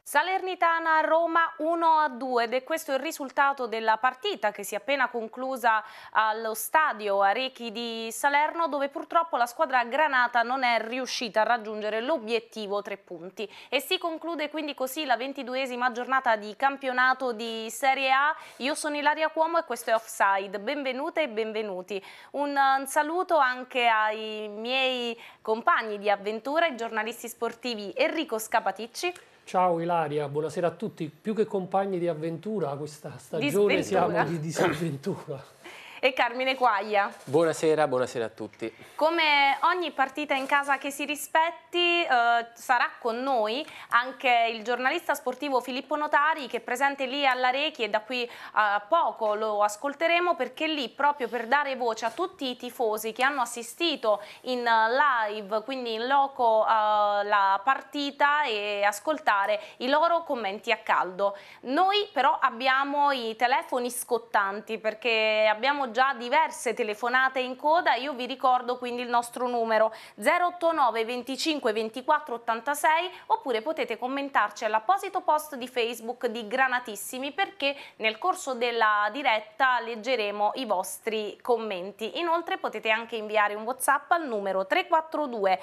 Salernitana-Roma 1-2 ed è questo il risultato della partita che si è appena conclusa allo stadio Arechi di Salerno, dove purtroppo la squadra granata non è riuscita a raggiungere l'obiettivo 3 punti. E si conclude quindi così la 22esima giornata di campionato di Serie A. Io sono Ilaria Cuomo e questo è Offside. Benvenute e benvenuti. Un saluto anche ai miei compagni di avventura, i giornalisti sportivi Enrico Scapaticci. Ciao Ilaria, buonasera a tutti. Più che compagni di avventura, questa stagione siamo di disavventura. E Carmine Quaglia. Buonasera, buonasera a tutti. Come ogni partita in casa che si rispetti, sarà con noi anche il giornalista sportivo Filippo Notari, che è presente lì all'Arechi e da qui a poco lo ascolteremo, perché lì proprio per dare voce a tutti i tifosi che hanno assistito in live, quindi in loco la partita, e ascoltare i loro commenti a caldo. Noi però abbiamo i telefoni scottanti perché abbiamo già diverse telefonate in coda. Io vi ricordo quindi il nostro numero 089 25 24 86, oppure potete commentarci all'apposito post di Facebook di Granatissimi, perché nel corso della diretta leggeremo i vostri commenti. Inoltre potete anche inviare un WhatsApp al numero 342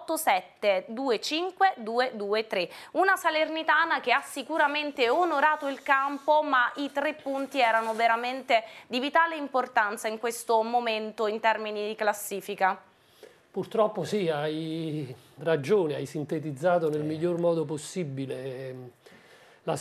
87 25 223. Una Salernitana che ha sicuramente onorato il campo, ma i 3 punti erano veramente di vitale importanza in questo momento in termini di classifica. Purtroppo sì, hai ragione, hai sintetizzato nel miglior modo possibile la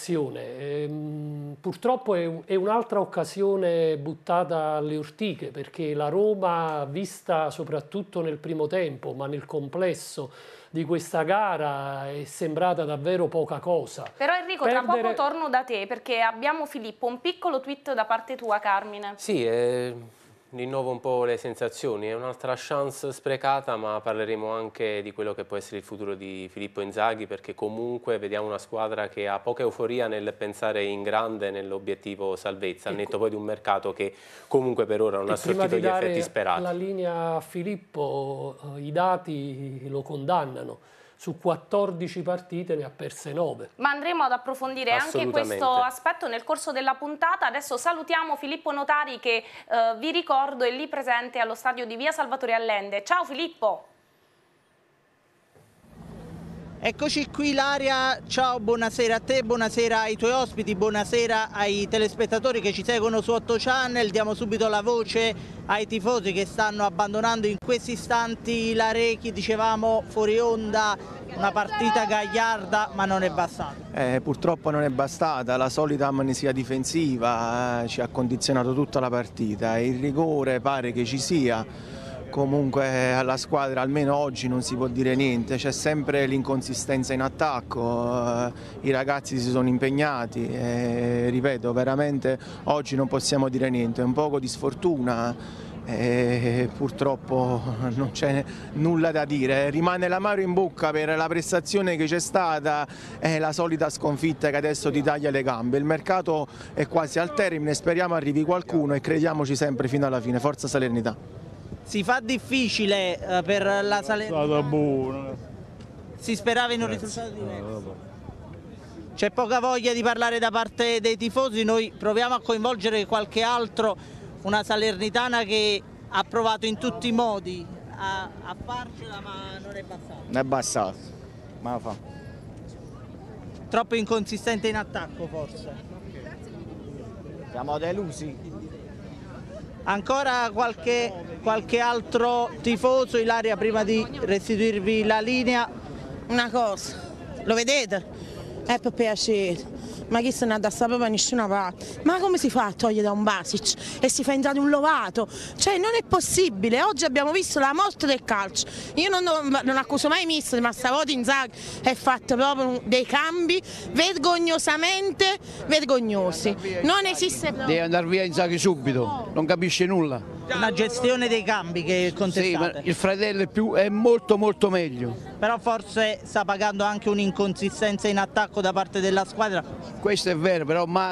situazione. Purtroppo è un'altra occasione buttata alle ortiche, perché la Roma, vista soprattutto nel primo tempo, ma nel complesso di questa gara, è sembrata davvero poca cosa. Però Enrico, tra poco torno da te, perché abbiamo, Filippo, un piccolo tweet da parte tua, Carmine. Sì, rinnovo un po' le sensazioni, è un'altra chance sprecata, ma parleremo anche di quello che può essere il futuro di Filippo Inzaghi, perché comunque vediamo una squadra che ha poca euforia nel pensare in grande nell'obiettivo salvezza, al netto poi di un mercato che comunque per ora non ha sortito gli effetti sperati. La linea a Filippo, i dati lo condannano. Su 14 partite ne ha perse 9. Ma andremo ad approfondire anche questo aspetto nel corso della puntata. Adesso salutiamo Filippo Notari, che vi ricordo è lì presente allo stadio di Via Salvatore Allende. Ciao Filippo! Eccoci qui Ilaria, ciao, buonasera a te, buonasera ai tuoi ospiti, buonasera ai telespettatori che ci seguono su 8 Channel. Diamo subito la voce ai tifosi che stanno abbandonando in questi istanti l'Arechi. Dicevamo fuori onda, una partita gagliarda, ma non è bastata. Purtroppo non è bastata, la solita amnesia difensiva ci ha condizionato tutta la partita, il rigore pare che ci sia. Comunque alla squadra almeno oggi non si può dire niente, c'è sempre l'inconsistenza in attacco, i ragazzi si sono impegnati e ripeto, veramente oggi non possiamo dire niente, è un poco di sfortuna e purtroppo non c'è nulla da dire, rimane l'amaro in bocca per la prestazione che c'è stata e la solita sconfitta che adesso ti taglia le gambe. Il mercato è quasi al termine, speriamo arrivi qualcuno e crediamoci sempre fino alla fine, forza Salernità. Si fa difficile per la Salernitana. Si sperava in un risultato diverso. C'è poca voglia di parlare da parte dei tifosi, noi proviamo a coinvolgere qualche altro, una Salernitana che ha provato in tutti i modi a farcela, ma non è bastato. Non è bastato, ma la fa. Troppo inconsistente in attacco forse. Siamo delusi. Ancora qualche altro tifoso, Ilaria, prima di restituirvi la linea? Una cosa, lo vedete? È per piacere, ma chi se ne ha da sta proprio a nessuna parte? Ma come si fa a togliere da un Basic e si fa entrare un Lovato? Cioè non è possibile, oggi abbiamo visto la morte del calcio. Io non accuso mai mister, ma stavolta Inzaghi è fatto proprio dei cambi vergognosamente vergognosi. Non esiste proprio. Deve andare via Inzaghi subito, non capisce nulla. Una gestione dei cambi che contestate. Sì, ma il fratello è molto meglio. Però forse sta pagando anche un'inconsistenza in attacco da parte della squadra. Questo è vero, però ma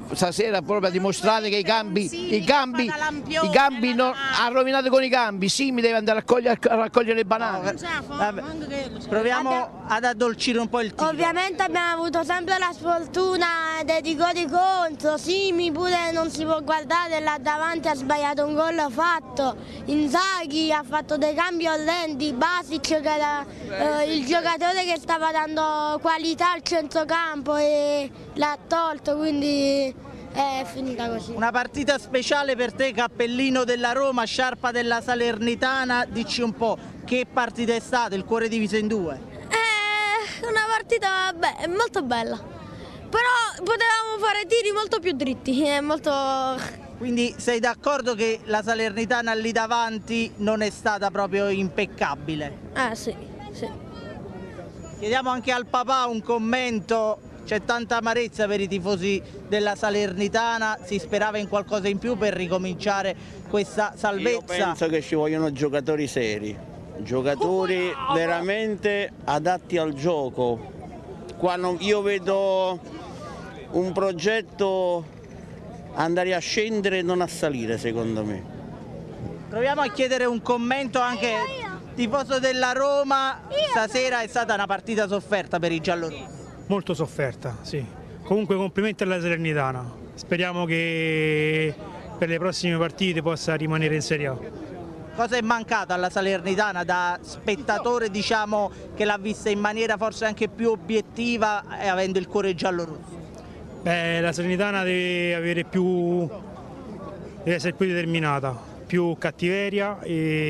stasera proprio a dimostrare che i cambi non ha rovinato con i cambi. Sì, mi deve andare a raccogliere le banane. Proviamo ad addolcire un po' il tiro. Ovviamente abbiamo avuto sempre la sfortuna dei rigori contro. Simi pure non si può guardare, là davanti ha sbagliato un gol fatto. Inzaghi ha fatto dei cambi orrendi. Basic, che era il giocatore che stava dando qualità al centrocampo, e l'ha tolto, quindi è finita così. Una partita speciale per te, cappellino della Roma, sciarpa della Salernitana. Dici un po', che partita è stata, il cuore diviso in due? Una partita molto bella, però potevamo fare tiri molto più dritti, Quindi sei d'accordo che la Salernitana lì davanti non è stata proprio impeccabile? Sì. Chiediamo anche al papà un commento. C'è tanta amarezza per i tifosi della Salernitana, si sperava in qualcosa in più per ricominciare questa salvezza. Io penso che ci vogliono giocatori seri, giocatori veramente adatti al gioco. Qua io vedo un progetto andare a scendere e non a salire, secondo me. Proviamo a chiedere un commento anche tifoso della Roma. Stasera è stata una partita sofferta per i giallorossi. Molto sofferta, sì. Comunque complimenti alla Salernitana. Speriamo che per le prossime partite possa rimanere in Serie A. Cosa è mancato alla Salernitana da spettatore, diciamo, che l'ha vista in maniera forse anche più obiettiva e avendo il cuore giallorosso? La Salernitana deve essere più determinata, più cattiveria,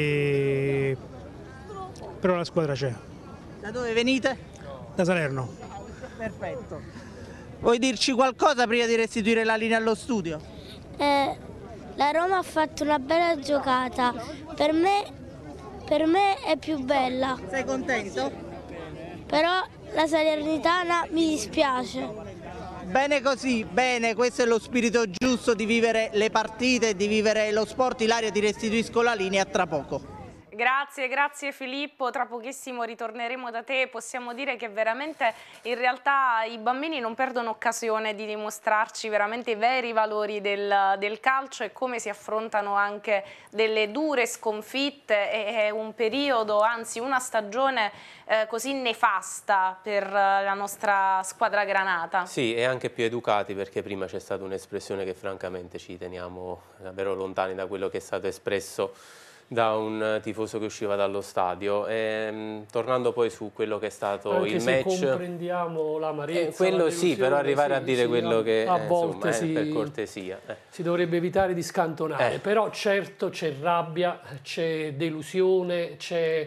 però la squadra c'è. Da dove venite? Da Salerno. Perfetto. Vuoi dirci qualcosa prima di restituire la linea allo studio? La Roma ha fatto una bella giocata, per me è più bella. Sei contento? Però la Salernitana mi dispiace. Bene così, bene, questo è lo spirito giusto di vivere le partite, di vivere lo sport. Ilaria, ti restituisco la linea, tra poco. Grazie Filippo, tra pochissimo ritorneremo da te. Possiamo dire che veramente in realtà i bambini non perdono occasione di dimostrarci veramente i veri valori del calcio e come si affrontano anche delle dure sconfitte. È un periodo, anzi una stagione così nefasta per la nostra squadra granata. Sì, e anche più educati, perché prima c'è stata un'espressione che francamente ci teniamo davvero lontani da quello che è stato espresso da un tifoso che usciva dallo stadio. Tornando poi su quello che è stato anche il match, comprendiamo l'amarezza, quello sì, però arrivare a dire quello che a volte insomma, per cortesia si dovrebbe evitare di scantonare, però certo c'è rabbia, c'è delusione, c'è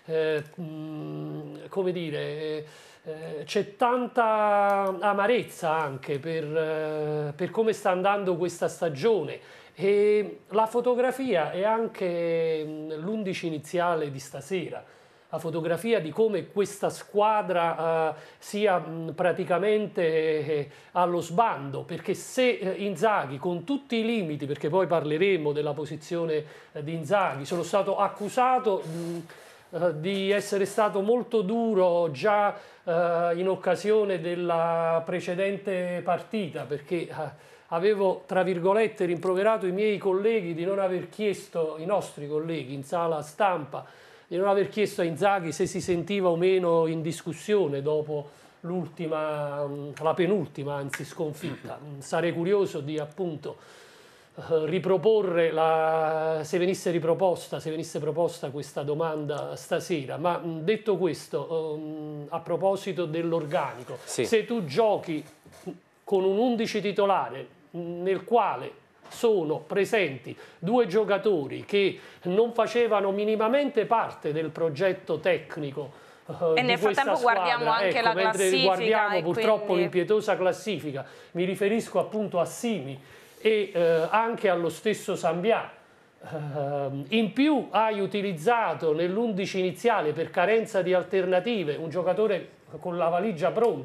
come dire, c'è tanta amarezza anche per come sta andando questa stagione. E la fotografia è anche l'11 iniziale di stasera, la fotografia di come questa squadra sia praticamente allo sbando, perché se Inzaghi, con tutti i limiti, perché poi parleremo della posizione di Inzaghi, sono stato accusato di essere stato molto duro già in occasione della precedente partita, perché avevo, tra virgolette, rimproverato i miei colleghi di non aver chiesto, i nostri colleghi in sala stampa, di non aver chiesto a Inzaghi se si sentiva o meno in discussione dopo la penultima, anzi, sconfitta. Sarei curioso di appunto riproporre, se venisse proposta questa domanda stasera. Ma detto questo, a proposito dell'organico, sì, se tu giochi con un 11 titolare nel quale sono presenti due giocatori che non facevano minimamente parte del progetto tecnico e nel frattempo guardiamo anche la classifica, guardiamo purtroppo quindi l'impietosa classifica, mi riferisco appunto a Simi e anche allo stesso Sambià. In più hai utilizzato nell'11 iniziale, per carenza di alternative, un giocatore con la valigia pronta,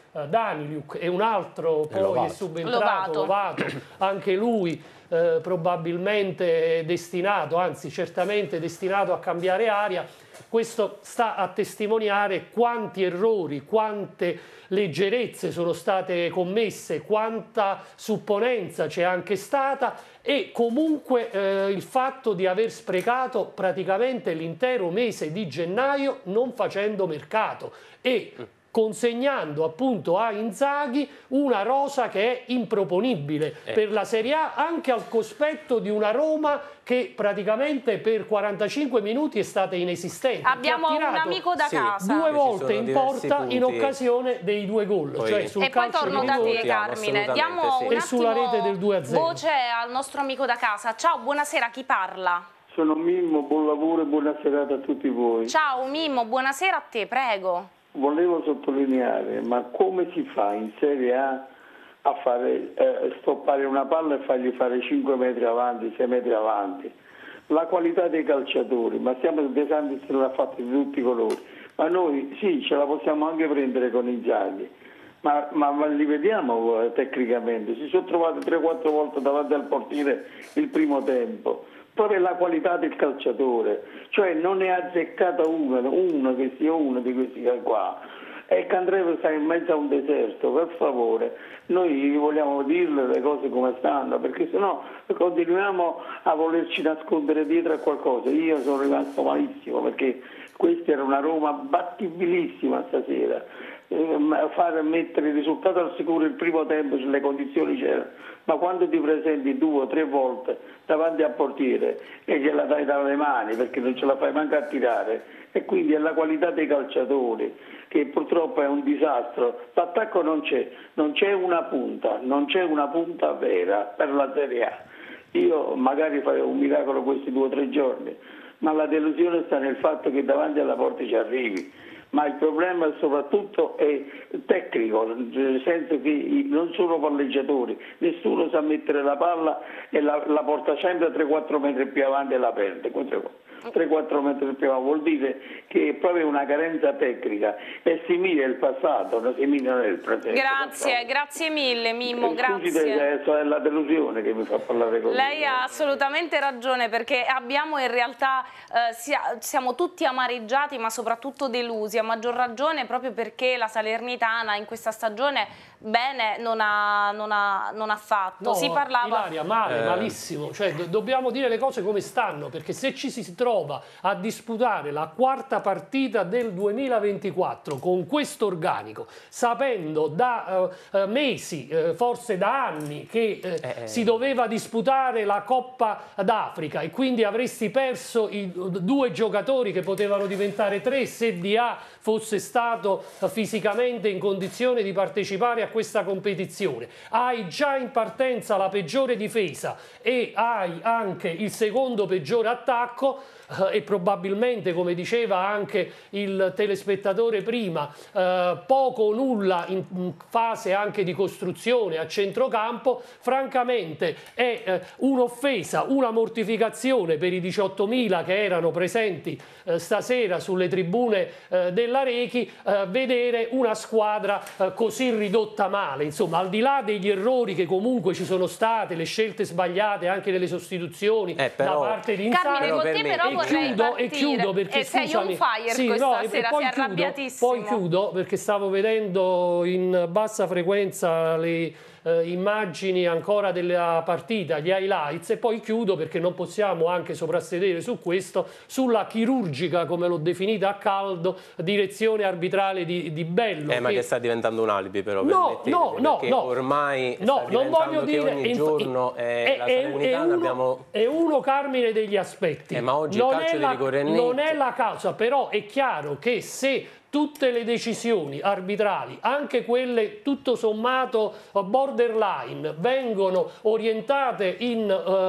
Daniliuk, e un altro poi è subentrato, Lovato, anche lui probabilmente destinato, anzi certamente destinato a cambiare aria. Questo sta a testimoniare quanti errori, quante leggerezze sono state commesse, quanta supponenza c'è anche stata, e comunque il fatto di aver sprecato praticamente l'intero mese di gennaio non facendo mercato e consegnando appunto a Inzaghi una rosa che è improponibile per la Serie A, anche al cospetto di una Roma che praticamente per 45 minuti è stata inesistente. Abbiamo un amico da casa. 2 volte in porta in occasione dei 2 gol. Cioè sul e poi torno da te, Carmine. Diamo un attimo sulla rete del 2-0. Voce al nostro amico da casa. Ciao, buonasera, chi parla? Sono Mimmo, buon lavoro e buona serata a tutti voi. Ciao Mimmo, buonasera a te, prego. Volevo sottolineare, ma come si fa in Serie A a fare stoppare una palla e fargli fare 5 metri avanti, 6 metri avanti? La qualità dei calciatori, ma stiamo De Santis l'ha fatto di tutti i colori, ma noi sì, ce la possiamo anche prendere con Inzaghi, ma li vediamo tecnicamente, si sono trovati 3-4 volte davanti al portiere il primo tempo. Proprio la qualità del calciatore, cioè non ne ha azzeccata uno che sia uno di questi qua. E Candreva sta in mezzo a un deserto, per favore, noi vogliamo dirle le cose come stanno, perché sennò continuiamo a volerci nascondere dietro a qualcosa. Io sono rimasto malissimo perché questa era una Roma battibilissima stasera. Far mettere il risultato al sicuro il primo tempo se le condizioni c'erano, ma quando ti presenti 2 o 3 volte davanti al portiere e gliela dai dalle mani perché non ce la fai manco a tirare, e quindi è la qualità dei calciatori che purtroppo è un disastro. L'attacco non c'è una punta vera per la Serie A. Io magari farei un miracolo questi 2 o 3 giorni, ma la delusione sta nel fatto che davanti alla porta ci arrivi. Ma il problema soprattutto è tecnico, nel senso che non sono palleggiatori, nessuno sa mettere la palla e la porta sempre 3-4 metri più avanti e la perde. 3-4 metri più avanti vuol dire che è proprio una carenza tecnica, è simile al passato, non simile al presente. Grazie mille Mimmo, grazie. Scusi, è la delusione che mi fa parlare con lei. Ha assolutamente ragione, perché abbiamo in realtà, siamo tutti amareggiati ma soprattutto delusi, a maggior ragione proprio perché la Salernitana in questa stagione bene non ha fatto. No, si parlava Ilaria, malissimo, cioè dobbiamo dire le cose come stanno, perché se ci si trova a disputare la 4ª partita del 2024 con questo organico, sapendo da mesi, forse da anni, che si doveva disputare la Coppa d'Africa e quindi avresti perso i 2 giocatori che potevano diventare 3 se Dia fosse stato fisicamente in condizione di partecipare a questa competizione, hai già in partenza la peggiore difesa e hai anche il secondo peggiore attacco, e probabilmente, come diceva anche il telespettatore prima, poco o nulla in fase anche di costruzione a centrocampo, francamente è un'offesa, una mortificazione per i 18.000 che erano presenti stasera sulle tribune dell'Arechi vedere una squadra così ridotta male. Insomma, al di là degli errori che comunque ci sono state, le scelte sbagliate anche nelle sostituzioni da parte di Inzaghi, e chiudo perché sei on fire questa sera, sei arrabbiatissimo. Poi chiudo perché stavo vedendo in bassa frequenza le immagini ancora della partita, gli highlights, e poi chiudo perché non possiamo anche soprassedere su questo, sulla chirurgica, come l'ho definita a caldo, direzione arbitrale di Bello. Ma che sta diventando un alibi però, no, ormai sta diventando che ogni giorno la Salernitana è uno, Carmine, degli aspetti. Ma oggi il calcio di rigore non è la causa, però è chiaro che se tutte le decisioni arbitrali, anche quelle tutto sommato borderline, vengono orientate in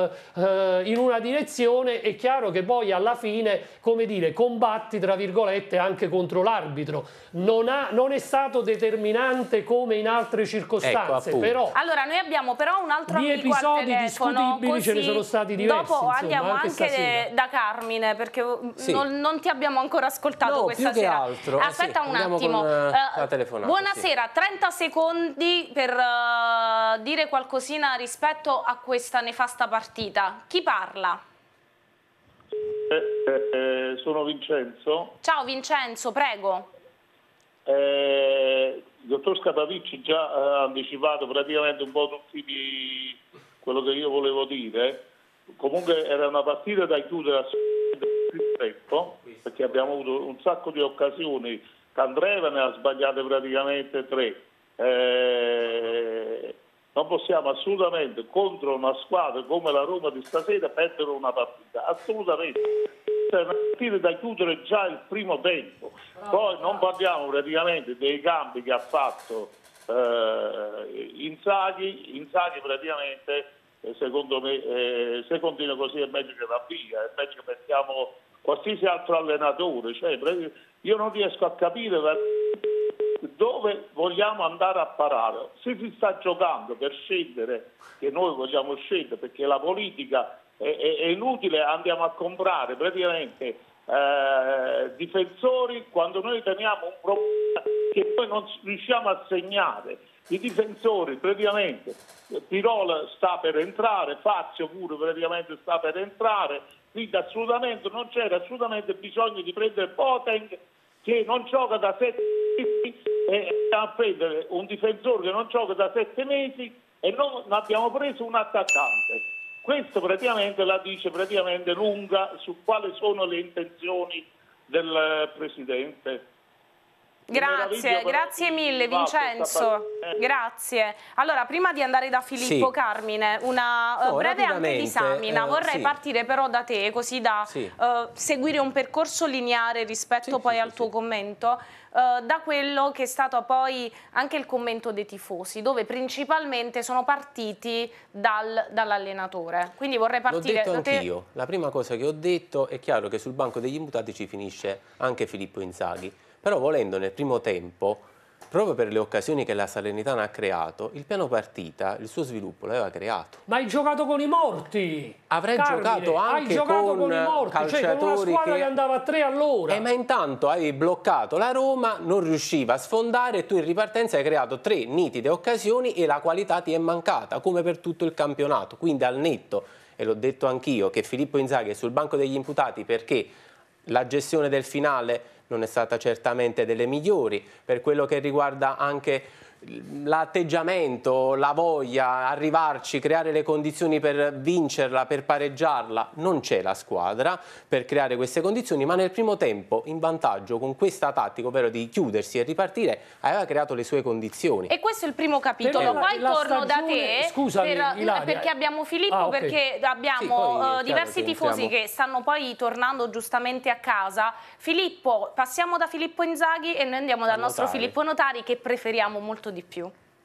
una direzione, è chiaro che poi alla fine, come dire, combatti tra virgolette anche contro l'arbitro. Non è stato determinante come in altre circostanze, però allora noi abbiamo però un altro amico episodi al telefono, discutibili ce ne sono stati diversi. Dopo andiamo anche da Carmine, perché non ti abbiamo ancora ascoltato questa più sera. Che altro, aspetta un andiamo attimo. con la telefonata, Buonasera, 30 secondi per dire qualcosina rispetto a questa nefasta partita. Chi parla? Sono Vincenzo. Ciao Vincenzo, prego. Il dottor Scapavicci già ha anticipato praticamente un po' tutti quello che io volevo dire. Comunque era una partita da chiudere a tempo, perché abbiamo avuto un sacco di occasioni. Candreva ne ha sbagliate praticamente 3. Non possiamo assolutamente contro una squadra come la Roma di stasera perdere una partita, assolutamente. È una partita da chiudere già il primo tempo. Poi non parliamo praticamente dei cambi che ha fatto Inzaghi praticamente, secondo me, se continua così è meglio che va via, è meglio che mettiamo qualsiasi altro allenatore. Cioè, io non riesco a capire dove vogliamo andare a parare. Se si sta giocando per scendere, che noi vogliamo scendere, perché la politica è inutile, andiamo a comprare praticamente difensori quando noi teniamo un problema che poi non riusciamo a segnare. I difensori praticamente, Pirola sta per entrare, Fazio pure praticamente sta per entrare, quindi assolutamente non c'era assolutamente bisogno di prendere Boateng, che non gioca da 7 mesi, e a prendere un difensore che non gioca da 7 mesi e non abbiamo preso un attaccante. Questo praticamente la dice praticamente lunga su quali sono le intenzioni del Presidente. Grazie mille Vincenzo, grazie. Allora, prima di andare da Filippo Carmine, una breve anche disamina, vorrei partire però da te, così da seguire un percorso lineare rispetto poi al tuo commento, da quello che è stato poi anche il commento dei tifosi, dove principalmente sono partiti dall'allenatore. Quindi vorrei partire da te. L'ho detto anch'io. La prima cosa che ho detto è chiaro che sul banco degli imputati ci finisce anche Filippo Inzaghi. Però volendo nel primo tempo, proprio per le occasioni che la Salernitana ha creato, il piano partita, il suo sviluppo l'aveva creato. Ma hai giocato con i morti! Avrei giocato anche con i morti, calciatori, cioè con una squadra che andava a 3 all'ora. Ma intanto hai bloccato la Roma, non riusciva a sfondare e tu in ripartenza hai creato 3 nitide occasioni e la qualità ti è mancata, come per tutto il campionato. Quindi al netto, e l'ho detto anch'io, che Filippo Inzaghi è sul banco degli imputati perché la gestione del finale non è stata certamente delle migliori, per quello che riguarda anche l'atteggiamento, la voglia, arrivarci, creare le condizioni per vincerla, per pareggiarla, non c'è la squadra per creare queste condizioni, ma nel primo tempo in vantaggio con questa tattica, ovvero di chiudersi e ripartire, aveva creato le sue condizioni. E questo è il primo capitolo, poi torno da te, perché abbiamo Filippo, perché abbiamo diversi tifosi che stanno poi tornando giustamente a casa. Filippo, passiamo da Filippo Inzaghi e noi andiamo dal nostro Filippo Notari, che preferiamo molto di più.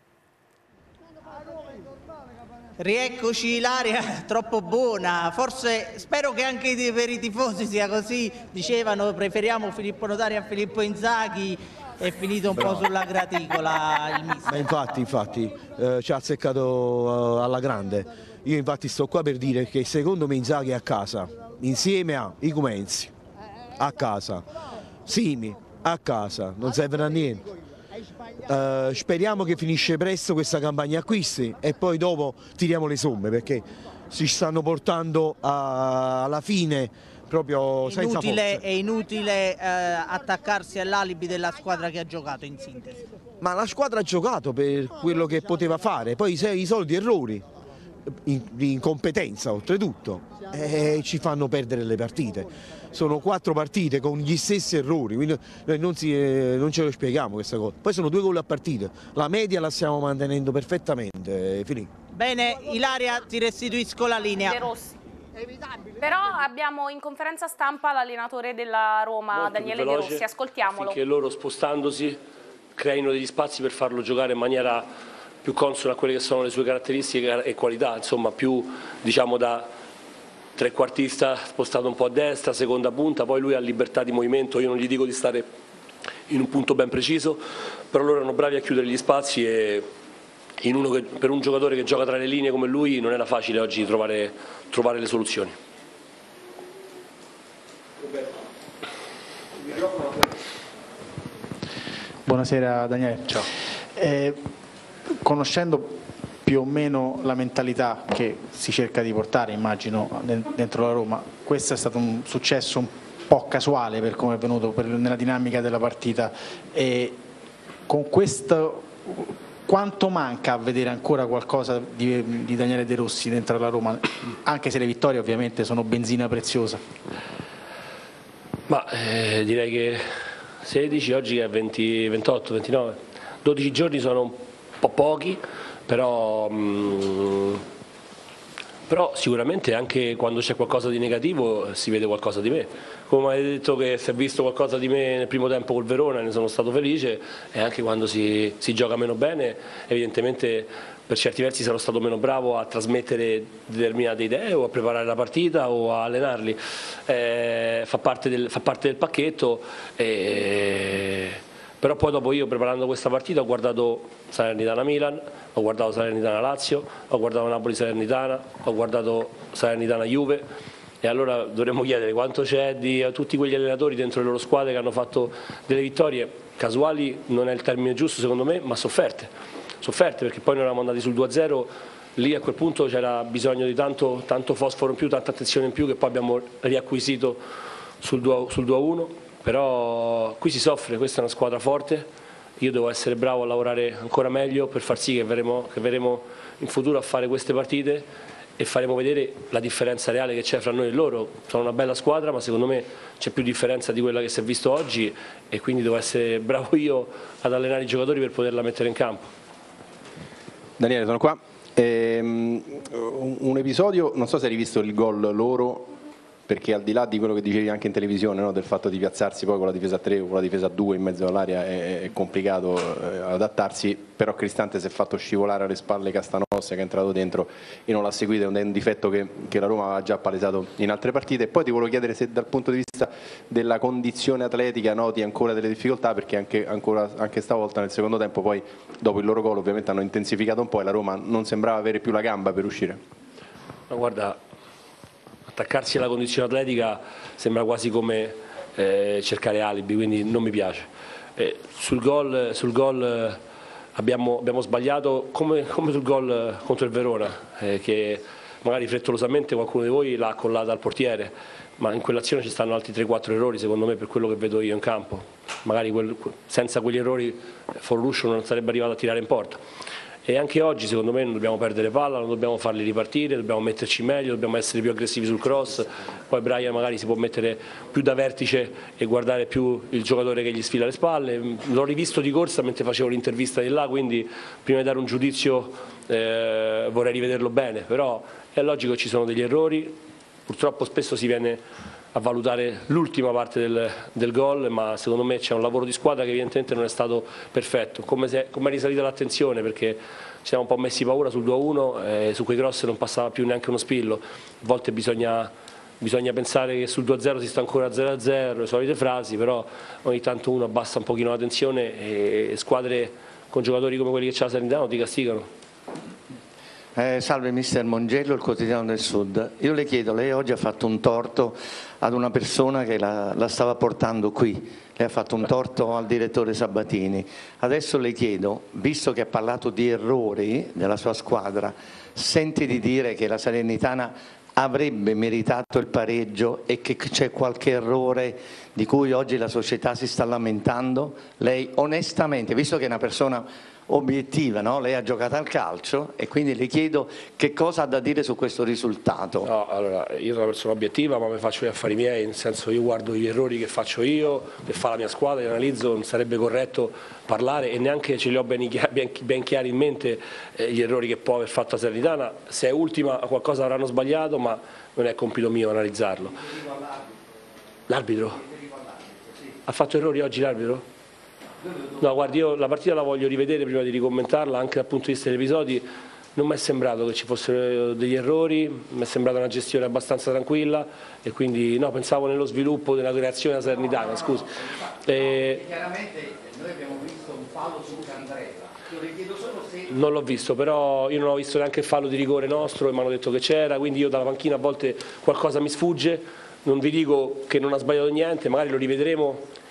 Rieccoci, Ilaria, troppo buona. Forse spero che anche per i tifosi sia così. Dicevano preferiamo Filippo Notari a Filippo Inzaghi. È finito un po' sulla graticola il mister. Infatti ci ha azzeccato alla grande. Io infatti sto qua per dire che secondo me Inzaghi è a casa insieme a Icumenzi a casa, Simi a casa, non serve a niente. Speriamo che finisce presto questa campagna acquisti e poi dopo tiriamo le somme, perché si stanno portando alla fine proprio senza forza. È inutile attaccarsi all'alibi della squadra che ha giocato, in sintesi. Ma la squadra ha giocato per quello che poteva fare, poi i soliti errori di incompetenza oltretutto ci fanno perdere le partite. Sono 4 partite con gli stessi errori, quindi noi non ce lo spieghiamo questa cosa. Poi sono 2 gol a partita, la media la stiamo mantenendo perfettamente, Filippo. Bene, Ilaria, ti restituisco la linea. De Rossi. Però abbiamo in conferenza stampa l'allenatore della Roma, molto Daniele De Rossi, ascoltiamolo. Che loro, spostandosi, creino degli spazi per farlo giocare in maniera più consona a quelle che sono le sue caratteristiche e qualità, insomma più, diciamo, da trequartista spostato un po' a destra, seconda punta, poi lui ha libertà di movimento. Io non gli dico di stare in un punto ben preciso, però loro erano bravi a chiudere gli spazi e per un giocatore che gioca tra le linee come lui non era facile oggi trovare le soluzioni. Buonasera Daniele. Ciao. Conoscendo più o meno la mentalità che si cerca di portare, immagino, dentro la Roma, questo è stato un successo un po' casuale per come è venuto nella dinamica della partita, e con questo quanto manca a vedere ancora qualcosa di Daniele De Rossi dentro la Roma, anche se le vittorie ovviamente sono benzina preziosa? Ma direi che 16, oggi è 20, 28, 29, 12 giorni sono un po' pochi, però sicuramente anche quando c'è qualcosa di negativo si vede qualcosa di me. Come hai detto che si è visto qualcosa di me nel primo tempo col Verona, ne sono stato felice, e anche quando si gioca meno bene evidentemente per certi versi sarò stato meno bravo a trasmettere determinate idee o a preparare la partita o a allenarli. Fa parte del pacchetto, però poi dopo io preparando questa partita ho guardato Salernitana-Milan, ho guardato Salernitana-Lazio, ho guardato Napoli-Salernitana, ho guardato Salernitana-Juve, e allora dovremmo chiedere quanto c'è di tutti quegli allenatori dentro le loro squadre che hanno fatto delle vittorie casuali, non è il termine giusto secondo me, ma sofferte, perché poi noi eravamo andati sul 2-0, lì a quel punto c'era bisogno di tanto fosforo in più, tanta attenzione in più, che poi abbiamo riacquisito sul 2-1, però qui si soffre, questa è una squadra forte, io devo essere bravo a lavorare ancora meglio per far sì che verremo in futuro a fare queste partite e faremo vedere la differenza reale che c'è fra noi e loro. Sono una bella squadra, ma secondo me c'è più differenza di quella che si è visto oggi, e quindi devo essere bravo io ad allenare i giocatori per poterla mettere in campo. Daniele, sono qua. Un episodio, non so se hai rivisto il gol loro, perché al di là di quello che dicevi anche in televisione, no, del fatto di piazzarsi poi con la difesa 3 o con la difesa 2 in mezzo all'area è complicato adattarsi, però Cristante si è fatto scivolare alle spalle Castanos, che è entrato dentro e non l'ha seguito, è un difetto che la Roma aveva già palesato in altre partite. E poi ti volevo chiedere se dal punto di vista della condizione atletica noti ancora delle difficoltà, perché anche stavolta nel secondo tempo, poi dopo il loro gol ovviamente hanno intensificato un po' e la Roma non sembrava avere più la gamba per uscire. Ma guarda, attaccarsi alla condizione atletica sembra quasi come cercare alibi, quindi non mi piace. Sul gol abbiamo sbagliato come sul gol contro il Verona, che magari frettolosamente qualcuno di voi l'ha accollata al portiere, ma in quell'azione ci stanno altri 3-4 errori secondo me, per quello che vedo io in campo. Magari senza quegli errori Forluscio non sarebbe arrivato a tirare in porta. E anche oggi secondo me non dobbiamo perdere palla, non dobbiamo farli ripartire, dobbiamo metterci meglio, dobbiamo essere più aggressivi sul cross. Poi Brian magari si può mettere più da vertice e guardare più il giocatore che gli sfila le spalle. L'ho rivisto di corsa mentre facevo l'intervista di là, quindi prima di dare un giudizio vorrei rivederlo bene, però è logico che ci sono degli errori, purtroppo spesso si viene a valutare l'ultima parte del gol, ma secondo me c'è un lavoro di squadra che evidentemente non è stato perfetto. Come è risalita l'attenzione, perché ci siamo un po' messi paura sul 2-1, su quei cross non passava più neanche uno spillo. A volte bisogna pensare che sul 2-0 si sta ancora 0-0, le solite frasi, però ogni tanto uno abbassa un pochino la tensione e squadre con giocatori come quelli che c'ha la Salernitana ti castigano. Salve mister Mongello, il Quotidiano del Sud. Io le chiedo, lei oggi ha fatto un torto ad una persona che la stava portando qui, lei ha fatto un torto al direttore Sabatini. Adesso le chiedo, visto che ha parlato di errori della sua squadra, senti di dire che la Salernitana avrebbe meritato il pareggio e che c'è qualche errore di cui oggi la società si sta lamentando? Lei onestamente, visto che è una persona obiettiva, no? Lei ha giocato al calcio e quindi le chiedo che cosa ha da dire su questo risultato. No, allora, io sono una persona obiettiva, ma mi faccio gli affari miei, nel senso io guardo gli errori che faccio io, che fa la mia squadra, li analizzo, non sarebbe corretto parlare e neanche ce li ho ben chiari in mente gli errori che può aver fatto la Salernitana. Se è ultima qualcosa avranno sbagliato, ma non è compito mio analizzarlo. L'arbitro? Ha fatto errori oggi l'arbitro? No, guardi, io la partita la voglio rivedere prima di ricommentarla, anche dal punto di vista degli episodi. Non mi è sembrato che ci fossero degli errori, mi è sembrata una gestione abbastanza tranquilla e quindi no, pensavo nello sviluppo della creazione della Salernitana, scusi. Chiaramente noi abbiamo visto un fallo su Candreva, io le chiedo solo se... Non l'ho visto, però io non ho visto neanche il fallo di rigore nostro e mi hanno detto che c'era, quindi io dalla panchina a volte qualcosa mi sfugge, non vi dico che non ha sbagliato niente, magari lo rivedremo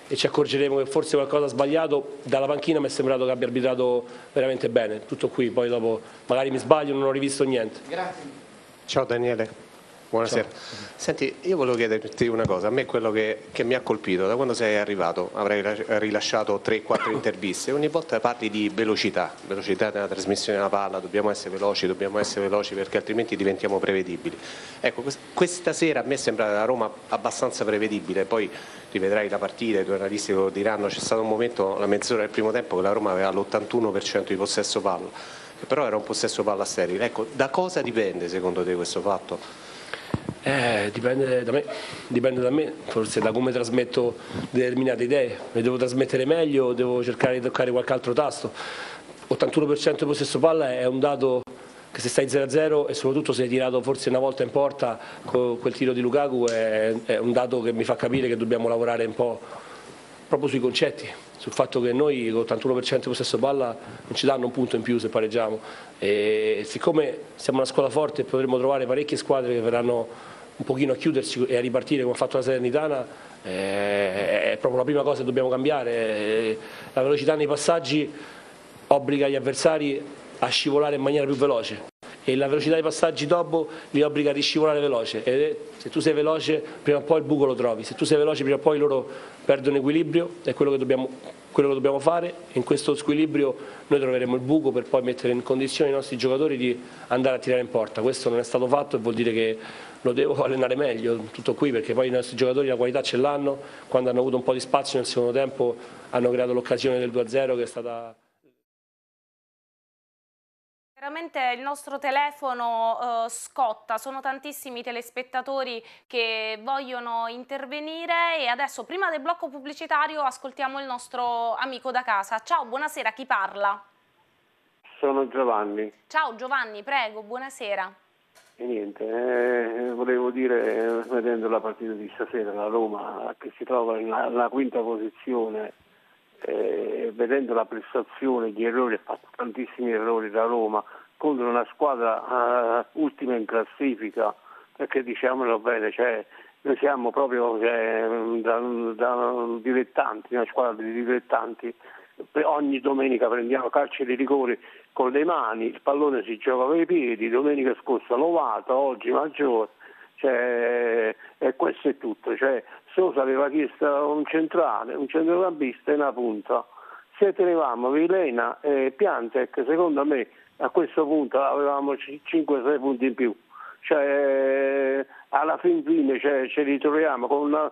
e ci accorgeremo che forse qualcosa ha sbagliato. Dalla panchina mi è sembrato che abbia arbitrato veramente bene, tutto qui, poi dopo magari mi sbaglio, non ho rivisto niente. Grazie. Ciao Daniele. Buonasera. Senti, io volevo chiederti una cosa, a me quello che mi ha colpito, da quando sei arrivato avrai rilasciato 3-4 interviste, ogni volta parli di velocità nella trasmissione della palla, dobbiamo essere veloci perché altrimenti diventiamo prevedibili. Ecco, questa sera a me sembra la Roma abbastanza prevedibile, poi rivedrai la partita, i tuoi analisti lo diranno, c'è stato un momento, la mezz'ora del primo tempo, che la Roma aveva l'81% di possesso palla, che però era un possesso palla sterile. Ecco, da cosa dipende secondo te questo fatto? Dipende da me, forse da come trasmetto determinate idee, le devo trasmettere meglio, devo cercare di toccare qualche altro tasto. 81% di possesso palla è un dato che se stai 0-0 e soprattutto se hai tirato forse una volta in porta con quel tiro di Lukaku è un dato che mi fa capire che dobbiamo lavorare un po' proprio sui concetti, sul fatto che noi con 81% di possesso palla non ci danno un punto in più se pareggiamo, e siccome siamo una squadra forte e potremo trovare parecchie squadre che verranno un pochino a chiudersi e a ripartire come ha fatto la Salernitana, è proprio la prima cosa che dobbiamo cambiare. La velocità nei passaggi obbliga gli avversari a scivolare in maniera più veloce e la velocità dei passaggi dopo li obbliga a riscivolare veloce, e se tu sei veloce prima o poi il buco lo trovi, se tu sei veloce prima o poi loro perdono equilibrio, è quello che dobbiamo fare, e in questo squilibrio noi troveremo il buco per poi mettere in condizione i nostri giocatori di andare a tirare in porta. Questo non è stato fatto e vuol dire che lo devo allenare meglio, tutto qui, perché poi i nostri giocatori la qualità ce l'hanno, quando hanno avuto un po' di spazio nel secondo tempo hanno creato l'occasione del 2-0 che è stata... Veramente il nostro telefono scotta, sono tantissimi i telespettatori che vogliono intervenire e adesso prima del blocco pubblicitario ascoltiamo il nostro amico da casa. Ciao, buonasera, chi parla? Sono Giovanni. Ciao Giovanni, prego, buonasera. E niente, volevo dire, vedendo la partita di stasera, la Roma che si trova nella quinta posizione, vedendo la prestazione, gli errori, ha fatto tantissimi errori da Roma contro una squadra ultima in classifica, perché diciamolo bene, noi siamo proprio da dilettanti, una squadra di dilettanti. Ogni domenica prendiamo calci di rigore con le mani, il pallone si gioca con i piedi, domenica scorsa Lovato, oggi Maggiore, e questo è tutto. Sosa aveva chiesto un centrocampista e una punta. Se tenevamo Vilena e Piantek, secondo me a questo punto avevamo 5-6 punti in più. Alla fine ci ritroviamo con una...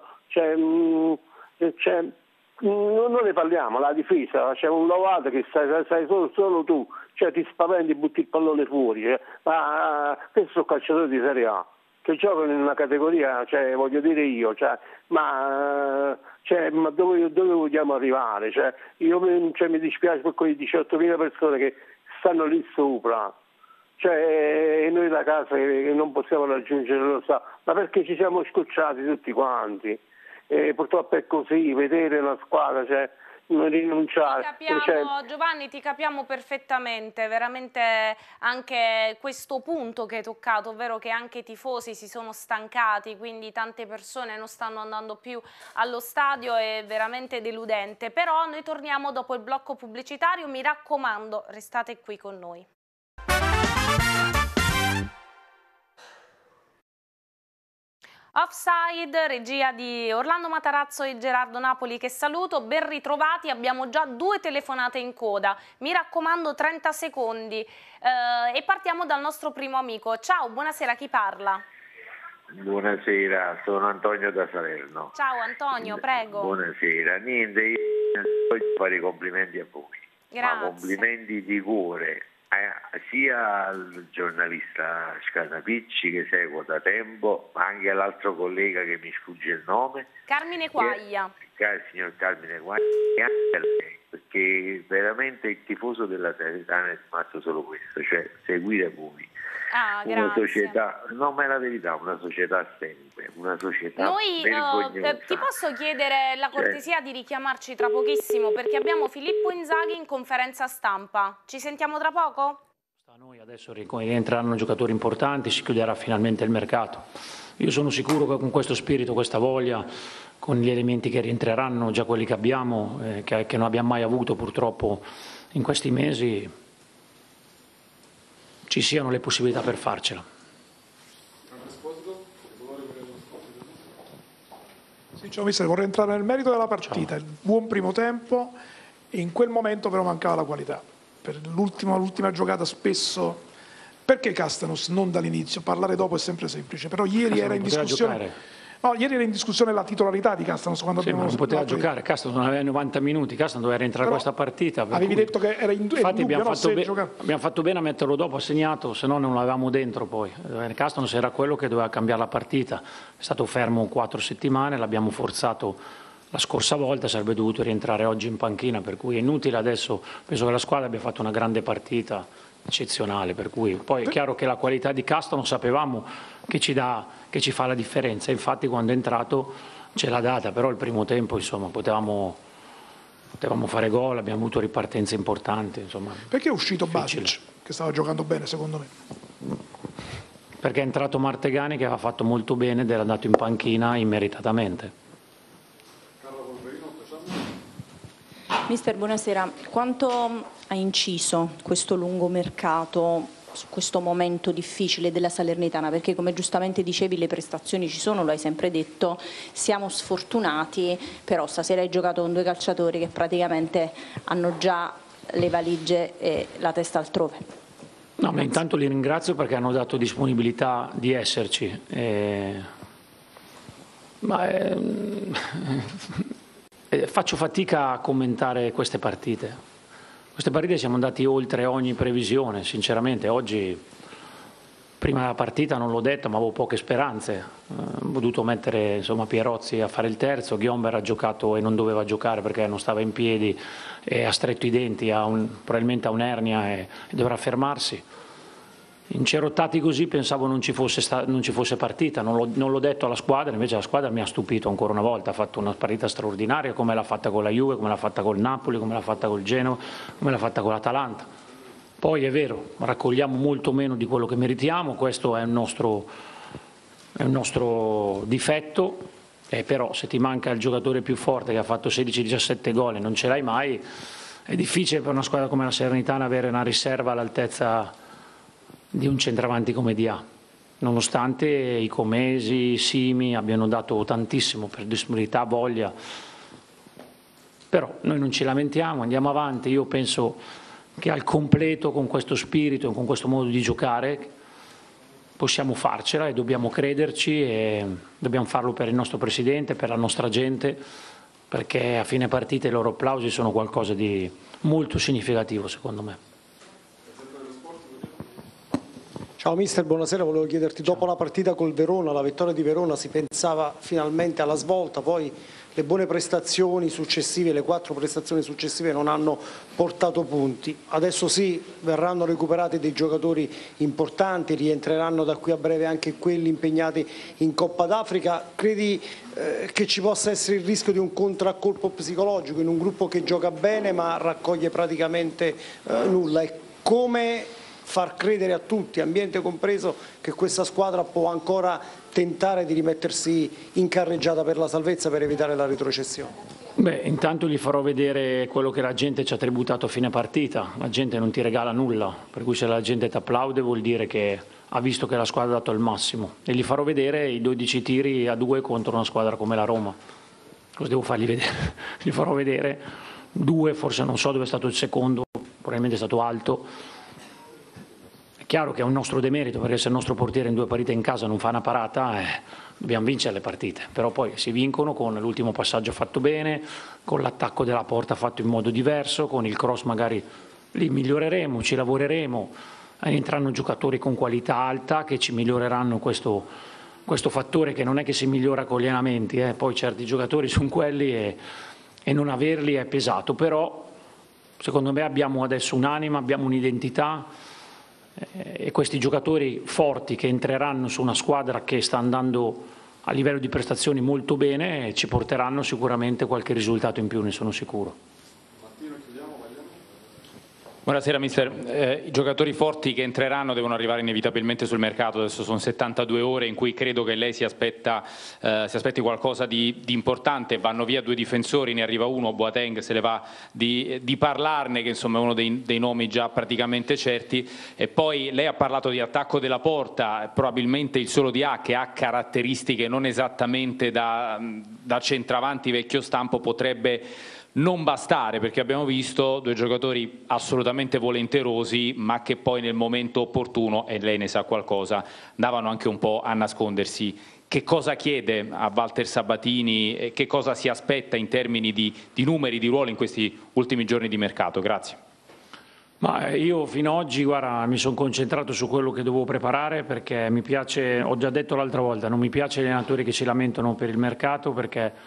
non ne parliamo, la difesa, c'è un Lovato che sai solo tu, ti spaventi e butti il pallone fuori, ma questi sono calciatori di Serie A che giocano in una categoria, voglio dire io, ma dove vogliamo arrivare? Io mi dispiace per quei 18.000 persone che stanno lì sopra, e noi da casa che non possiamo raggiungere lo stato, ma perché ci siamo scocciati tutti quanti. Purtroppo è così, vedere una squadra, non rinunciare. Giovanni, ti capiamo perfettamente, veramente anche questo punto che hai toccato, ovvero che anche i tifosi si sono stancati, quindi tante persone non stanno andando più allo stadio, è veramente deludente. Però noi torniamo dopo il blocco pubblicitario, mi raccomando, restate qui con noi. Offside, regia di Orlando Matarazzo e Gerardo Napoli, che saluto, ben ritrovati, abbiamo già 2 telefonate in coda, mi raccomando 30 secondi e partiamo dal nostro primo amico. Ciao, buonasera, chi parla? Buonasera, sono Antonio da Salerno. Ciao Antonio, prego. Buonasera, niente, io voglio fare i complimenti a voi. Grazie. Ma complimenti di cuore. Sia al giornalista Scasapicci che seguo da tempo, ma anche all'altro collega che mi sfugge il nome, Carmine Quaglia. Il signor Carmine Quaglia, e anche a lei, perché veramente il tifoso della Salernitana è rimasto solo questo, seguire voi. Una società, no, ma è la verità, una società sempre, una società vergognosa. Ti posso chiedere la cortesia di richiamarci tra pochissimo, perché abbiamo Filippo Inzaghi in conferenza stampa. Ci sentiamo tra poco? Noi adesso rientreranno giocatori importanti, si chiuderà finalmente il mercato. Io sono sicuro che con questo spirito, questa voglia, con gli elementi che rientreranno, già quelli che abbiamo, che non abbiamo mai avuto purtroppo in questi mesi, ci siano le possibilità per farcela. Sì, ciao mister, vorrei entrare nel merito della partita. Il buon primo tempo, in quel momento però mancava la qualità. Per l'ultima giocata spesso, perché Castanos non dall'inizio? Parlare dopo è sempre semplice, però ieri era in discussione. No, ieri era in discussione la titolarità di Castanos quando sì, ma non poteva giocare, Castanos non aveva 90 minuti, Castanos doveva rientrare in questa partita. Avevi detto che era in infatti dubbio, abbiamo fatto bene a metterlo dopo, ha segnato, se no non l'avevamo dentro poi. Castanos era quello che doveva cambiare la partita, è stato fermo 4 settimane, l'abbiamo forzato la scorsa volta, sarebbe dovuto rientrare oggi in panchina, per cui è inutile adesso, penso che la squadra abbia fatto una grande partita, eccezionale, per cui poi è chiaro che la qualità di Castanos sapevamo che ci fa la differenza, infatti quando è entrato ce l'ha data, però il primo tempo insomma potevamo fare gol, abbiamo avuto ripartenze importanti. Insomma, perché è uscito Basic, che stava giocando bene secondo me? Perché è entrato Martegani che aveva fatto molto bene ed era andato in panchina immeritatamente. Mister, buonasera. Quanto ha inciso questo lungo mercato su questo momento difficile della Salernitana? Perché come giustamente dicevi le prestazioni ci sono, lo hai sempre detto, siamo sfortunati, però stasera hai giocato con 2 calciatori che praticamente hanno già le valigie e la testa altrove. No, ma intanto li ringrazio perché hanno dato disponibilità di esserci. Faccio fatica a commentare queste partite. Queste partite siamo andati oltre ogni previsione, sinceramente. Oggi, prima della partita, non l'ho detto, ma avevo poche speranze. Ho dovuto mettere insomma, Pierozzi a fare il terzo, Ghiomber ha giocato e non doveva giocare perché non stava in piedi e ha stretto i denti, probabilmente ha un'ernia e dovrà fermarsi. Incerottati così pensavo non ci fosse partita, non l'ho detto alla squadra, invece la squadra mi ha stupito ancora una volta, ha fatto una partita straordinaria come l'ha fatta con la Juve, come l'ha fatta col Napoli, come l'ha fatta col Genoa, come l'ha fatta con l'Atalanta. Poi è vero, raccogliamo molto meno di quello che meritiamo, questo è un nostro difetto, però se ti manca il giocatore più forte che ha fatto 16-17 gol e non ce l'hai mai, è difficile per una squadra come la Salernitana avere una riserva all'altezza di un centravanti come Dia, nonostante i Comesi, i Simi abbiano dato tantissimo per disponibilità, voglia, però noi non ci lamentiamo, andiamo avanti. Io penso che al completo con questo spirito, con questo modo di giocare possiamo farcela e dobbiamo crederci e dobbiamo farlo per il nostro Presidente, per la nostra gente, perché a fine partita i loro applausi sono qualcosa di molto significativo secondo me. Ciao mister, buonasera, volevo chiederti, dopo la partita col Verona, la vittoria di Verona, si pensava finalmente alla svolta, poi le buone prestazioni successive, le 4 prestazioni successive non hanno portato punti. Adesso sì, verranno recuperati dei giocatori importanti, rientreranno da qui a breve anche quelli impegnati in Coppa d'Africa. Credi che ci possa essere il rischio di un contraccolpo psicologico in un gruppo che gioca bene ma raccoglie praticamente nulla? E come far credere a tutti, ambiente compreso, che questa squadra può ancora tentare di rimettersi in carreggiata per la salvezza per evitare la retrocessione? Beh, intanto gli farò vedere quello che la gente ci ha tributato a fine partita. La gente non ti regala nulla, per cui se la gente ti applaude vuol dire che ha visto che la squadra ha dato il massimo, e gli farò vedere i 12 tiri a 2 contro una squadra come la Roma. Cosa devo fargli vedere? Gli farò vedere 2, forse non so dove è stato il secondo, probabilmente è stato alto. Chiaro che è un nostro demerito, perché se il nostro portiere in 2 partite in casa non fa una parata dobbiamo vincere le partite, però poi si vincono con l'ultimo passaggio fatto bene, con l'attacco della porta fatto in modo diverso, con il cross magari lì miglioreremo, ci lavoreremo, entreranno giocatori con qualità alta che ci miglioreranno questo fattore, che non è che si migliora con gli allenamenti, poi certi giocatori sono quelli e non averli è pesato, però secondo me abbiamo adesso un'anima, abbiamo un'identità, e questi giocatori forti che entreranno su una squadra che sta andando a livello di prestazioni molto bene ci porteranno sicuramente qualche risultato in più, ne sono sicuro. Buonasera mister, i giocatori forti che entreranno devono arrivare inevitabilmente sul mercato, adesso sono 72 ore in cui credo che lei si aspetti qualcosa di importante, vanno via 2 difensori, ne arriva uno, Boateng, se le va di parlarne, che insomma è uno dei nomi già praticamente certi, e poi lei ha parlato di attacco della porta, probabilmente il solo di che ha caratteristiche non esattamente da centravanti vecchio stampo potrebbe non bastare, perché abbiamo visto 2 giocatori assolutamente volenterosi ma che poi nel momento opportuno, e lei ne sa qualcosa, andavano anche un po' a nascondersi. Che cosa chiede a Walter Sabatini e che cosa si aspetta in termini di numeri, di ruoli in questi ultimi giorni di mercato? Grazie. Ma io fino ad oggi, guarda, mi sono concentrato su quello che dovevo preparare, perché mi piace, ho già detto l'altra volta, non mi piace gli allenatori che si lamentano per il mercato, perché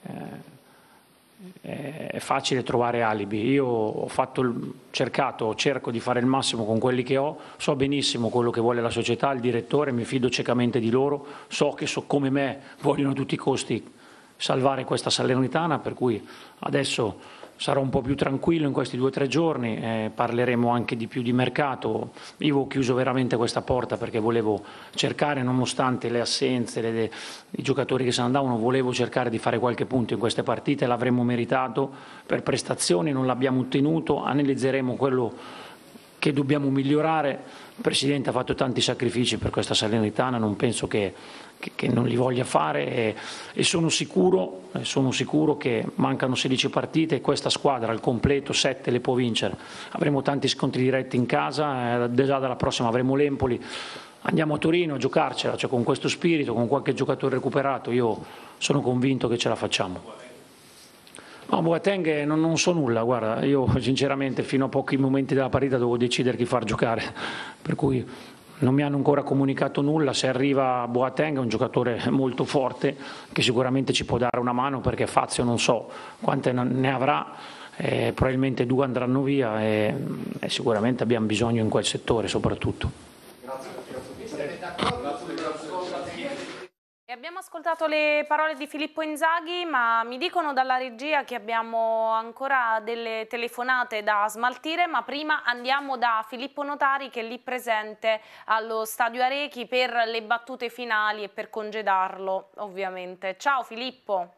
è facile trovare alibi. Io ho cerco di fare il massimo con quelli che ho, so benissimo quello che vuole la società, il direttore, mi fido ciecamente di loro, so che come me vogliono a tutti i costi salvare questa Salernitana, per cui adesso sarò un po' più tranquillo in questi 2 o 3 giorni, parleremo anche di più di mercato. Io ho chiuso veramente questa porta perché volevo cercare, nonostante le assenze, i giocatori che se ne andavano, volevo cercare di fare qualche punto in queste partite, l'avremmo meritato per prestazioni, non l'abbiamo ottenuto, analizzeremo quello che dobbiamo migliorare. Il Presidente ha fatto tanti sacrifici per questa Salernitana, non penso che non li voglia fare e sono sicuro che mancano 16 partite e questa squadra al completo 7 le può vincere. Avremo tanti scontri diretti in casa, già dalla prossima avremo l'Empoli, andiamo a Torino a giocarcela, cioè con questo spirito, con qualche giocatore recuperato, io sono convinto che ce la facciamo. No, Boateng non so nulla, guarda, io sinceramente fino a pochi momenti della partita dovevo decidere chi far giocare, per cui non mi hanno ancora comunicato nulla. Se arriva Boateng è un giocatore molto forte che sicuramente ci può dare una mano, perché Fazio non so quante ne avrà, probabilmente 2 andranno via e sicuramente abbiamo bisogno in quel settore soprattutto. Abbiamo ascoltato le parole di Filippo Inzaghi, ma mi dicono dalla regia che abbiamo ancora delle telefonate da smaltire, ma prima andiamo da Filippo Notari, che è lì presente allo Stadio Arechi per le battute finali e per congedarlo ovviamente. Ciao Filippo.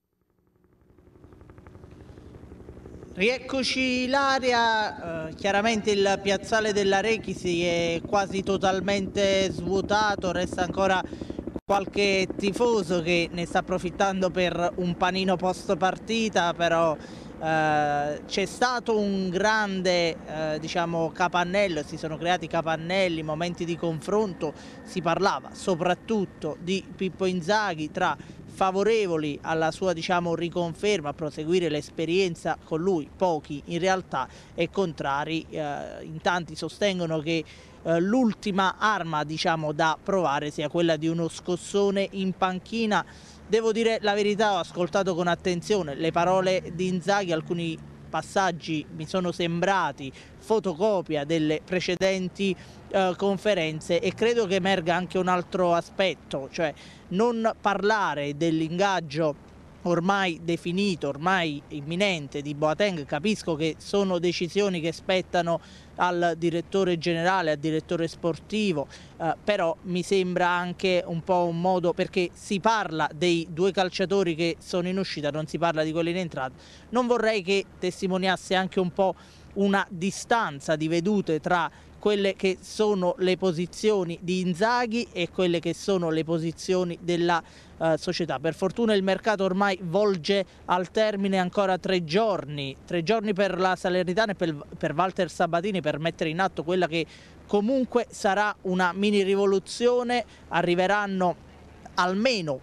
Rieccoci Ilaria, chiaramente il piazzale dell'Arechi si è quasi totalmente svuotato, resta ancora qualche tifoso che ne sta approfittando per un panino post partita, però c'è stato un grande capannello, si sono creati capannelli, momenti di confronto, si parlava soprattutto di Pippo Inzaghi, tra favorevoli alla sua riconferma a proseguire l'esperienza con lui, pochi in realtà, e contrari, in tanti sostengono che l'ultima arma da provare sia quella di uno scossone in panchina. Devo dire la verità, ho ascoltato con attenzione le parole di Inzaghi, alcuni passaggi mi sono sembrati fotocopia delle precedenti conferenze, e credo che emerga anche un altro aspetto, cioè non parlare dell'ingaggio ormai definito, ormai imminente di Boateng. Capisco che sono decisioni che spettano al direttore generale, al direttore sportivo, però mi sembra anche un po' un modo, perché si parla dei 2 calciatori che sono in uscita, non si parla di quelli in entrata. Non vorrei che testimoniasse anche un po' una distanza di vedute tra quelle che sono le posizioni di Inzaghi e quelle che sono le posizioni della società. Per fortuna il mercato ormai volge al termine, ancora 3 giorni per la Salernitana e per Walter Sabatini, per mettere in atto quella che comunque sarà una mini rivoluzione. Arriveranno almeno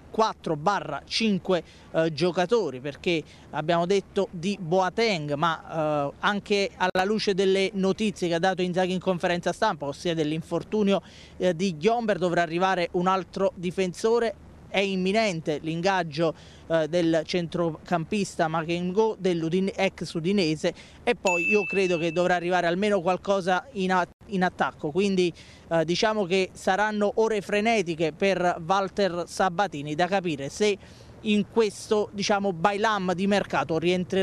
4-5 giocatori, perché abbiamo detto di Boateng, ma anche alla luce delle notizie che ha dato Inzaghi in conferenza stampa, ossia dell'infortunio di Ghiomber, dovrà arrivare un altro difensore. È imminente l'ingaggio del centrocampista Makengo, ex udinese, e poi io credo che dovrà arrivare almeno qualcosa in attacco, quindi diciamo che saranno ore frenetiche per Walter Sabatini, da capire se in questo bailam di mercato rientrerà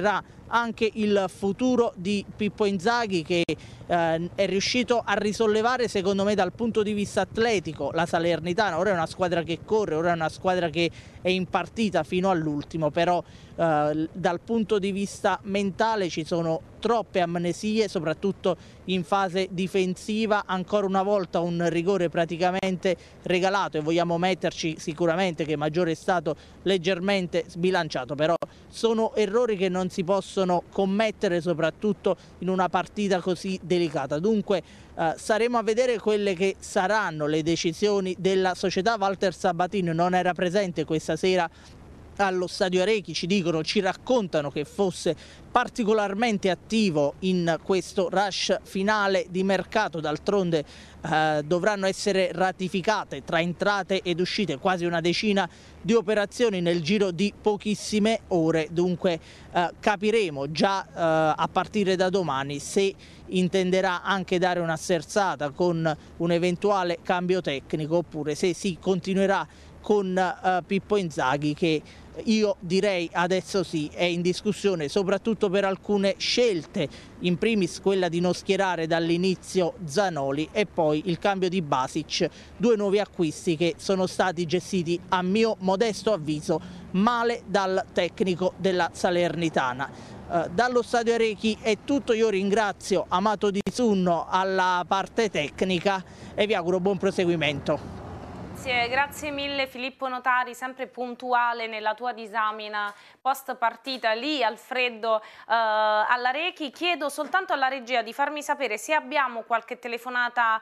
anche il futuro di Pippo Inzaghi, che è riuscito a risollevare, secondo me, dal punto di vista atletico la Salernitana. Ora è una squadra che corre, ora è una squadra che è in partita fino all'ultimo, però dal punto di vista mentale ci sono troppe amnesie, soprattutto in fase difensiva. Ancora una volta un rigore praticamente regalato, e vogliamo metterci sicuramente che Maggiore è stato leggermente sbilanciato, però sono errori che non si possono commettere, soprattutto in una partita così delicata. Dunque saremo a vedere quelle che saranno le decisioni della società. Walter Sabatini non era presente questa sera allo Stadio Arechi, ci raccontano che fosse particolarmente attivo in questo rush finale di mercato. D'altronde dovranno essere ratificate tra entrate ed uscite quasi una decina di operazioni nel giro di pochissime ore, dunque capiremo già a partire da domani se intenderà anche dare una sterzata con un eventuale cambio tecnico, oppure se si continuerà con Pippo Inzaghi, che io direi adesso sì, è in discussione soprattutto per alcune scelte, in primis quella di non schierare dall'inizio Zanoli e poi il cambio di Basic, due nuovi acquisti che sono stati gestiti, a mio modesto avviso, male dal tecnico della Salernitana. Dallo Stadio Arechi è tutto, io ringrazio Amato Di Sunno alla parte tecnica e vi auguro buon proseguimento. Grazie mille Filippo Notari, sempre puntuale nella tua disamina post partita lì al freddo all'Arechi. Chiedo soltanto alla regia di farmi sapere se abbiamo qualche telefonata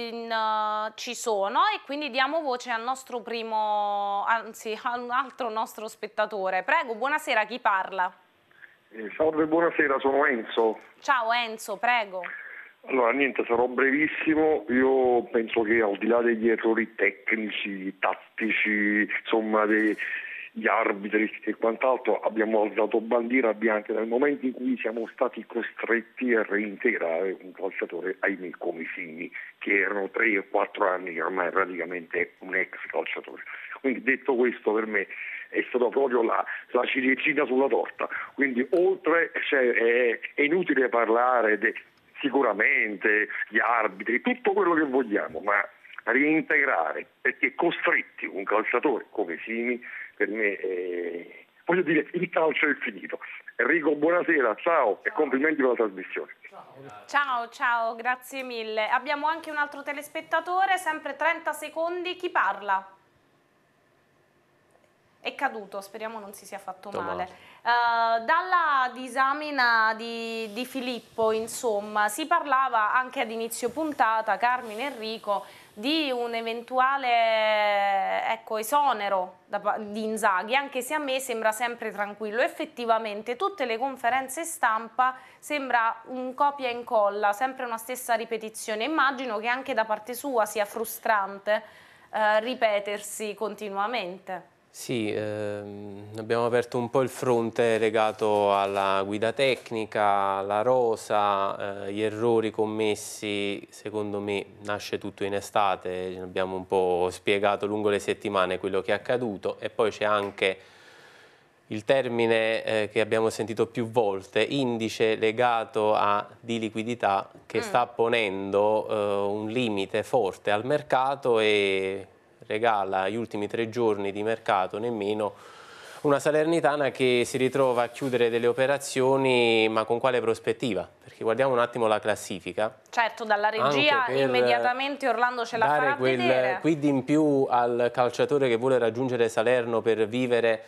ci sono, e quindi diamo voce al nostro primo, anzi a un altro nostro spettatore. Prego, buonasera, chi parla? Salve, buonasera, sono Enzo. Ciao Enzo, prego. Allora, niente, sarò brevissimo. Io penso che al di là degli errori tecnici, tattici, insomma, degli arbitri e quant'altro, abbiamo alzato bandiera bianca nel momento in cui siamo stati costretti a reintegrare un calciatore, ahimè, come Simi, che erano 3 o 4 anni che ormai è praticamente un ex calciatore. Quindi, detto questo, per me è stata proprio la ciliegina sulla torta. Quindi, oltre, è inutile parlare sicuramente gli arbitri, tutto quello che vogliamo, ma reintegrare, perché costretti un calciatore come Simi, per me voglio dire, il calcio è finito. Enrico, buonasera, ciao e complimenti per la trasmissione. Ciao, grazie mille. Abbiamo anche un altro telespettatore, sempre 30 secondi, chi parla? È caduto, speriamo non si sia fatto male. Dalla disamina di Filippo, insomma, si parlava anche ad inizio puntata, Carmine, Enrico, di un eventuale esonero di Inzaghi, anche se a me sembra sempre tranquillo. Effettivamente tutte le conferenze stampa sembra un copia e incolla, sempre una stessa ripetizione. Immagino che anche da parte sua sia frustrante ripetersi continuamente. Sì, abbiamo aperto un po' il fronte legato alla guida tecnica, alla rosa, gli errori commessi. Secondo me nasce tutto in estate, abbiamo un po' spiegato lungo le settimane quello che è accaduto, e poi c'è anche il termine che abbiamo sentito più volte, indice legato di liquidità, che sta ponendo un limite forte al mercato e regala gli ultimi 3 giorni di mercato, nemmeno, una Salernitana che si ritrova a chiudere delle operazioni, ma con quale prospettiva? Perché guardiamo un attimo la classifica. Certo, dalla regia immediatamente Orlando ce la farà vedere. Dare quel quid in più al calciatore che vuole raggiungere Salerno per vivere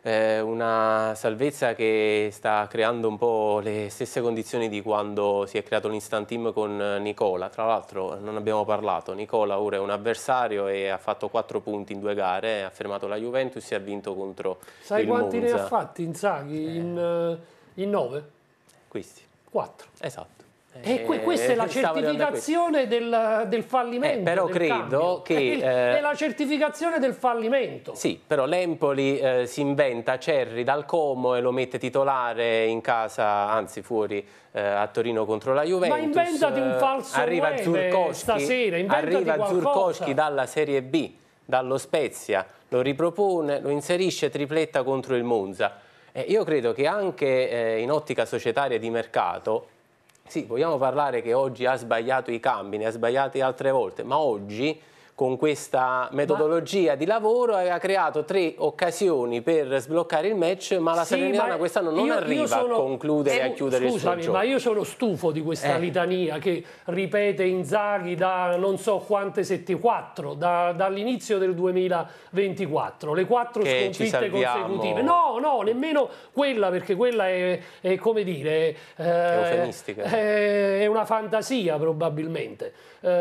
una salvezza che sta creando un po' le stesse condizioni di quando si è creato l'Instant Team con Nicola. Tra l'altro non abbiamo parlato, Nicola ora è un avversario e ha fatto 4 punti in 2 gare, ha fermato la Juventus e ha vinto contro il Monza. Sai quanti ne ha fatti Inzaghi in 9? Questi. 4. Esatto. E questa è la certificazione del fallimento. Però credo che è la certificazione del fallimento. Sì, però l'Empoli si inventa Cerri dal Como e lo mette titolare in casa, anzi fuori a Torino contro la Juventus. Ma inventati un falso arriva stasera, arriva Zurkowski dalla Serie B, dallo Spezia, lo ripropone, lo inserisce, tripletta contro il Monza. Io credo che anche in ottica societaria di mercato, sì, vogliamo parlare che oggi ha sbagliato i cambi, ne ha sbagliati altre volte, ma oggi con questa metodologia di lavoro aveva creato 3 occasioni per sbloccare il match, ma la Salernitana quest'anno non arriva a concludere e a chiudere il suo gioco. Ma io sono stufo di questa litania che ripete Inzaghi da non so quante dall'inizio del 2024, le 4 sconfitte consecutive. No, nemmeno quella, perché quella è come dire, eufemistica. È una fantasia probabilmente.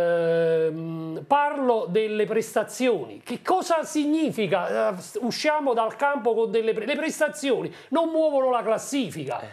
Parlo delle prestazioni. Che cosa significa? Usciamo dal campo con le prestazioni non muovono la classifica.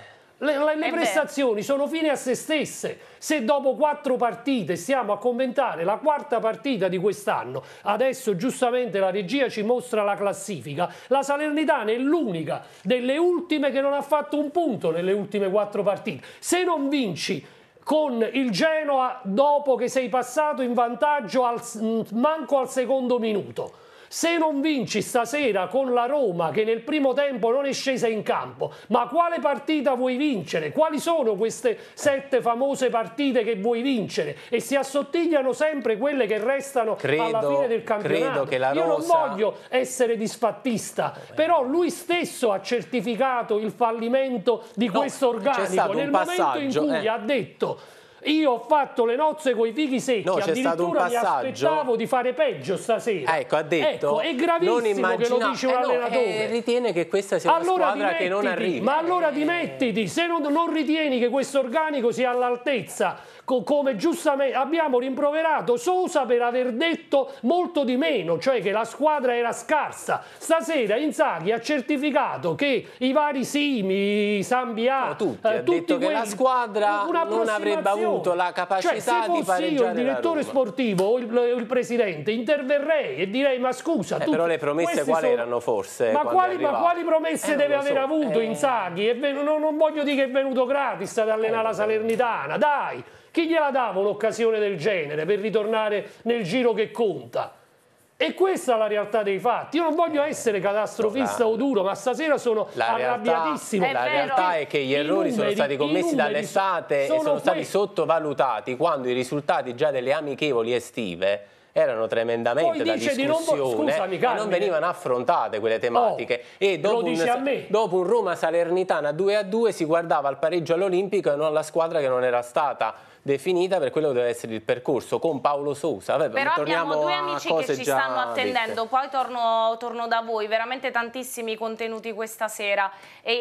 Le prestazioni sono fine a se stesse. Se dopo 4 partite stiamo a commentare la 4ª partita di quest'anno, adesso giustamente la regia ci mostra la classifica, la Salernitana è l'unica delle ultime che non ha fatto un punto nelle ultime 4 partite. Se non vinci con il Genoa dopo che sei passato in vantaggio manco al secondo minuto, se non vinci stasera con la Roma che nel primo tempo non è scesa in campo, ma quale partita vuoi vincere? Quali sono queste 7 famose partite che vuoi vincere? E si assottigliano sempre quelle che restano alla fine del campionato. Che la Rosa... Io non voglio essere disfattista, però lui stesso ha certificato il fallimento di questo organico nel momento in cui ha detto: io ho fatto le nozze coi fichi secchi, addirittura mi aspettavo di fare peggio stasera. Ecco, ha detto, è gravissimo che lo dice un allenatore. Ritiene che questa sia una squadra che non arriva. Ma allora dimettiti, se non ritieni che questo organico sia all'altezza, come giustamente abbiamo rimproverato Sousa per aver detto molto di meno, cioè che la squadra era scarsa. Stasera Inzaghi ha certificato che i vari Simi, Sambià, tutti ha detto che la squadra non avrebbe avuto la capacità di pareggiare la Roma. Se fossi io il direttore sportivo o il presidente, interverrei e direi: ma scusa, però le promesse quali erano forse? Ma quali promesse deve aver avuto Inzaghi? Non voglio dire che è venuto gratis ad allenare la Salernitana, dai! Chi gliela dava un'occasione del genere per ritornare nel giro che conta? E questa è la realtà dei fatti. Io non voglio essere catastrofista o duro, ma stasera sono arrabbiatissimo. La realtà è che gli errori sono stati commessi dall'estate e sono stati sottovalutati quando i risultati già delle amichevoli estive erano tremendamente da discussione e non venivano affrontate quelle tematiche. E dopo un Roma-Salernitana 2-2 si guardava al pareggio all'Olimpico e non alla squadra che non era stata definita per quello che deve essere il percorso con Paulo Sousa. Però abbiamo 2 amici che ci stanno attendendo, poi torno da voi, veramente tantissimi contenuti questa sera.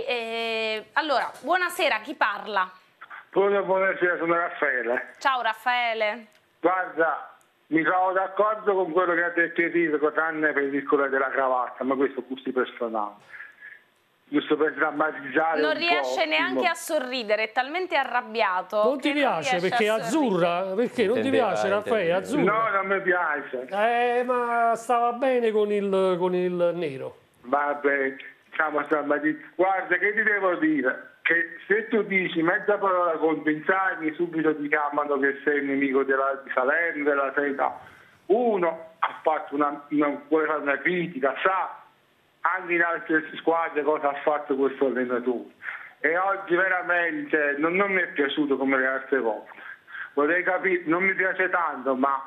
Allora, buonasera, chi parla? Buonasera, sono Raffaele. Ciao Raffaele. Guarda, mi trovo d'accordo con quello che ha detto Enrico, tranne per il discorso della cravatta, ma questo gusti personali. Giusto per drammatizzare. Non riesce neanche a sorridere, è talmente arrabbiato. Non ti piace perché è azzurra? Perché non ti piace, Raffaele? Azzurra? No, non mi piace. Ma stava bene con il nero. Vabbè, diciamo guarda, che ti devo dire? Che se tu dici mezza parola contro Inzaghi, subito ti chiamano che sei il nemico di Salerno, della Serie. Uno ha fatto vuole fare una critica, sa anche in altre squadre cosa ha fatto questo allenatore, e oggi veramente non mi è piaciuto come le altre volte. Vorrei capire, non mi piace tanto, ma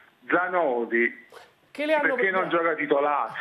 Zanotti perché non gioca titolare?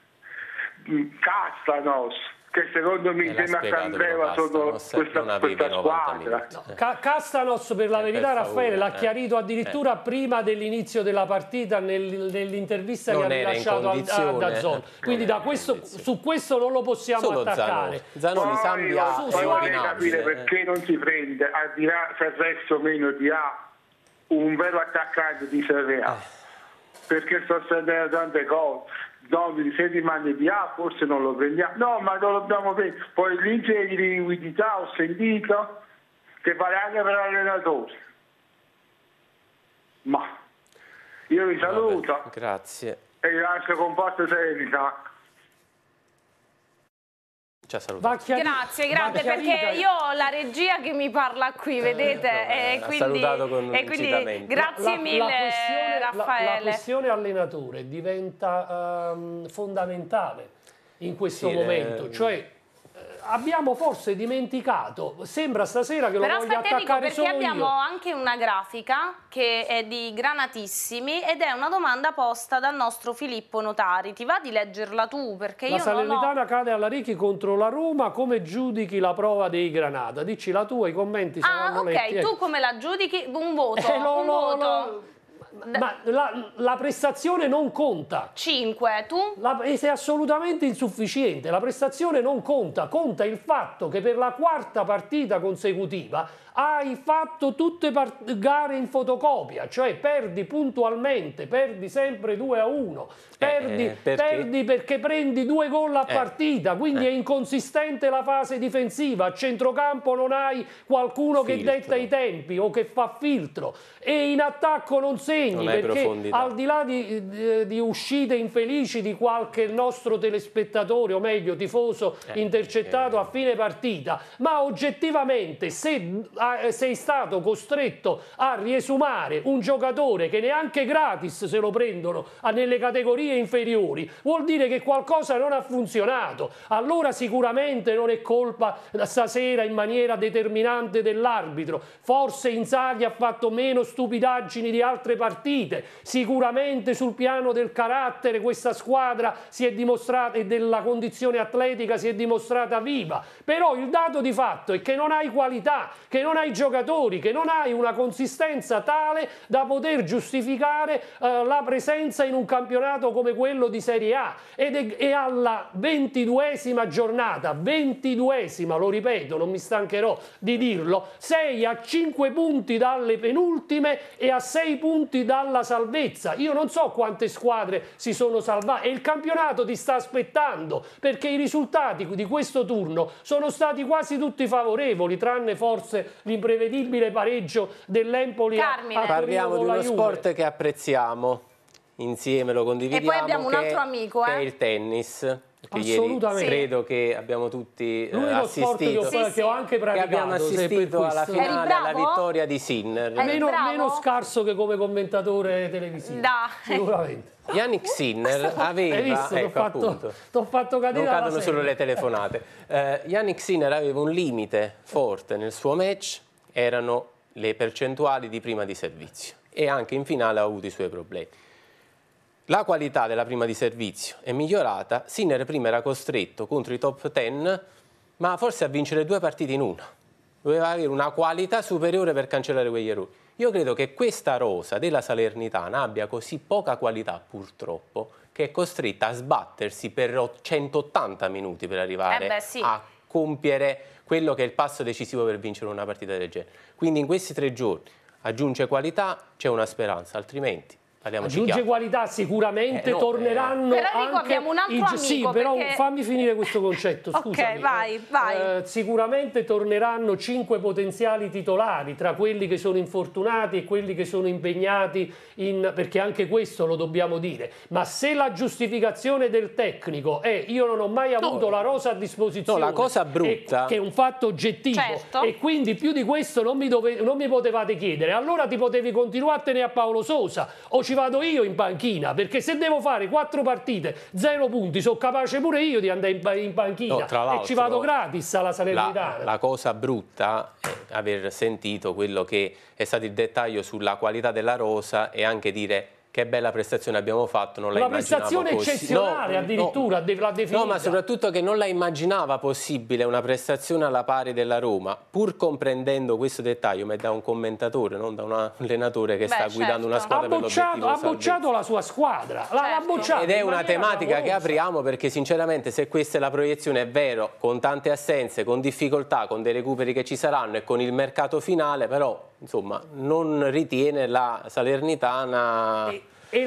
Castanos, che secondo me insieme a Candreva sono questa squadra. Castanos, per la verità, Raffaele l'ha chiarito addirittura prima dell'inizio della partita nell'intervista che ha rilasciato a DAZN. Quindi su questo non lo possiamo attaccare. Zanoni, vorrei capire perché non si prende, al di là se il resto o meno di un vero attaccante di Serie A, perché sto sentendo tante cose. Di 6 settimane di forse non lo prendiamo, no, ma non lo dobbiamo prendere. Poi l'inizio di liquidità ho sentito che vale anche per l'allenatore. Ma io vi saluto. Grazie. E vi lascio con forza serenità. Grazie, perché io ho la regia che mi parla qui, vedete? E quindi grazie mille, Raffaele. La questione allenatore diventa fondamentale in questo momento, cioè abbiamo forse dimenticato, sembra stasera che lo voglia attaccare solo io. Perché abbiamo anche una grafica che è di Granatissimi ed è una domanda posta dal nostro Filippo Notari. Ti va di leggerla tu? Perché la Salernitana cade alla Richi contro la Roma, come giudichi la prova dei Granata? Dici la tua, i commenti saranno letti. Ok, tu come la giudichi? Un voto, un voto. Ma la prestazione non conta. 5, tu? Sei assolutamente insufficiente, la prestazione non conta, conta il fatto che per la quarta partita consecutiva hai fatto tutte gare in fotocopia, cioè perdi puntualmente, perdi sempre 2-1, perdi perché prendi 2 gol a partita, quindi è inconsistente la fase difensiva, a centrocampo non hai qualcuno che detta i tempi o che fa filtro e in attacco non segni, perché al di là di uscite infelici di qualche nostro telespettatore o meglio tifoso intercettato a fine partita, ma oggettivamente se sei stato costretto a riesumare un giocatore che neanche gratis se lo prendono nelle categorie inferiori, vuol dire che qualcosa non ha funzionato. Allora sicuramente non è colpa stasera in maniera determinante dell'arbitro, forse Inzaghi ha fatto meno stupidaggini di altre partite, sicuramente sul piano del carattere questa squadra si è dimostrata e della condizione atletica si è dimostrata viva, però il dato di fatto è che non hai qualità, che non hai giocatori, che non hai una consistenza tale da poter giustificare la presenza in un campionato come quello di Serie A ed è alla 22esima giornata, 22esima, lo ripeto, non mi stancherò di dirlo, sei a 5 punti dalle penultime e a 6 punti dalla salvezza. Io non so quante squadre si sono salvate e il campionato ti sta aspettando perché i risultati di questo turno sono stati quasi tutti favorevoli, tranne forse l'imprevedibile pareggio dell'Empoli a Torino. Parliamo di uno sport che apprezziamo, insieme lo condividiamo, e poi abbiamo un altro amico, che è il tennis. Che ieri credo che abbiamo tutti assistito, che ho anche praticato, che abbiamo assistito alla finale, alla vittoria di Sinner. Meno scarso che come commentatore televisivo, sicuramente. Yannick Sinner aveva, t'ho fatto cadere, non cadono solo le telefonate. Yannick Sinner aveva un limite forte nel suo match, erano le percentuali di prima di servizio e anche in finale ha avuto i suoi problemi. La qualità della prima di servizio è migliorata, Sinner prima era costretto contro i top 10, ma forse a vincere 2 partite in una. Doveva avere una qualità superiore per cancellare quegli errori. Io credo che questa rosa della Salernitana abbia così poca qualità, purtroppo, che è costretta a sbattersi per 180 minuti per arrivare a compiere quello che è il passo decisivo per vincere una partita del genere. Quindi in questi 3 giorni aggiunge qualità, c'è una speranza, altrimenti aggiunge qualità, sicuramente torneranno però Enrico, anche abbiamo un altro amico, sì, però perché... fammi finire questo concetto, scusami. Ok, vai. Sicuramente torneranno 5 potenziali titolari tra quelli che sono infortunati e quelli che sono impegnati perché anche questo lo dobbiamo dire, ma se la giustificazione del tecnico è io non ho mai avuto la rosa a disposizione, la cosa brutta che è un fatto oggettivo, e quindi più di questo non mi potevate chiedere, allora ti potevi continuare a tenere a Paolo Sosa o ci vado io in panchina, perché se devo fare 4 partite 0 punti sono capace pure io di andare in panchina e ci vado gratis alla Salernitana. La cosa brutta è aver sentito quello che è stato il dettaglio sulla qualità della rosa e anche dire che bella prestazione abbiamo fatto, non la immaginavo così. Una prestazione eccezionale addirittura, l'ha definita. No, ma soprattutto che non la immaginava possibile una prestazione alla pari della Roma, pur comprendendo questo dettaglio, ma è da un commentatore, non da un allenatore che sta guidando una squadra per l'obiettivo. Ha bocciato la sua squadra, l'ha bocciata. Ed è una tematica che apriamo perché sinceramente se questa è la proiezione, è vero, con tante assenze, con difficoltà, con dei recuperi che ci saranno e con il mercato finale, però insomma non ritiene la Salernitana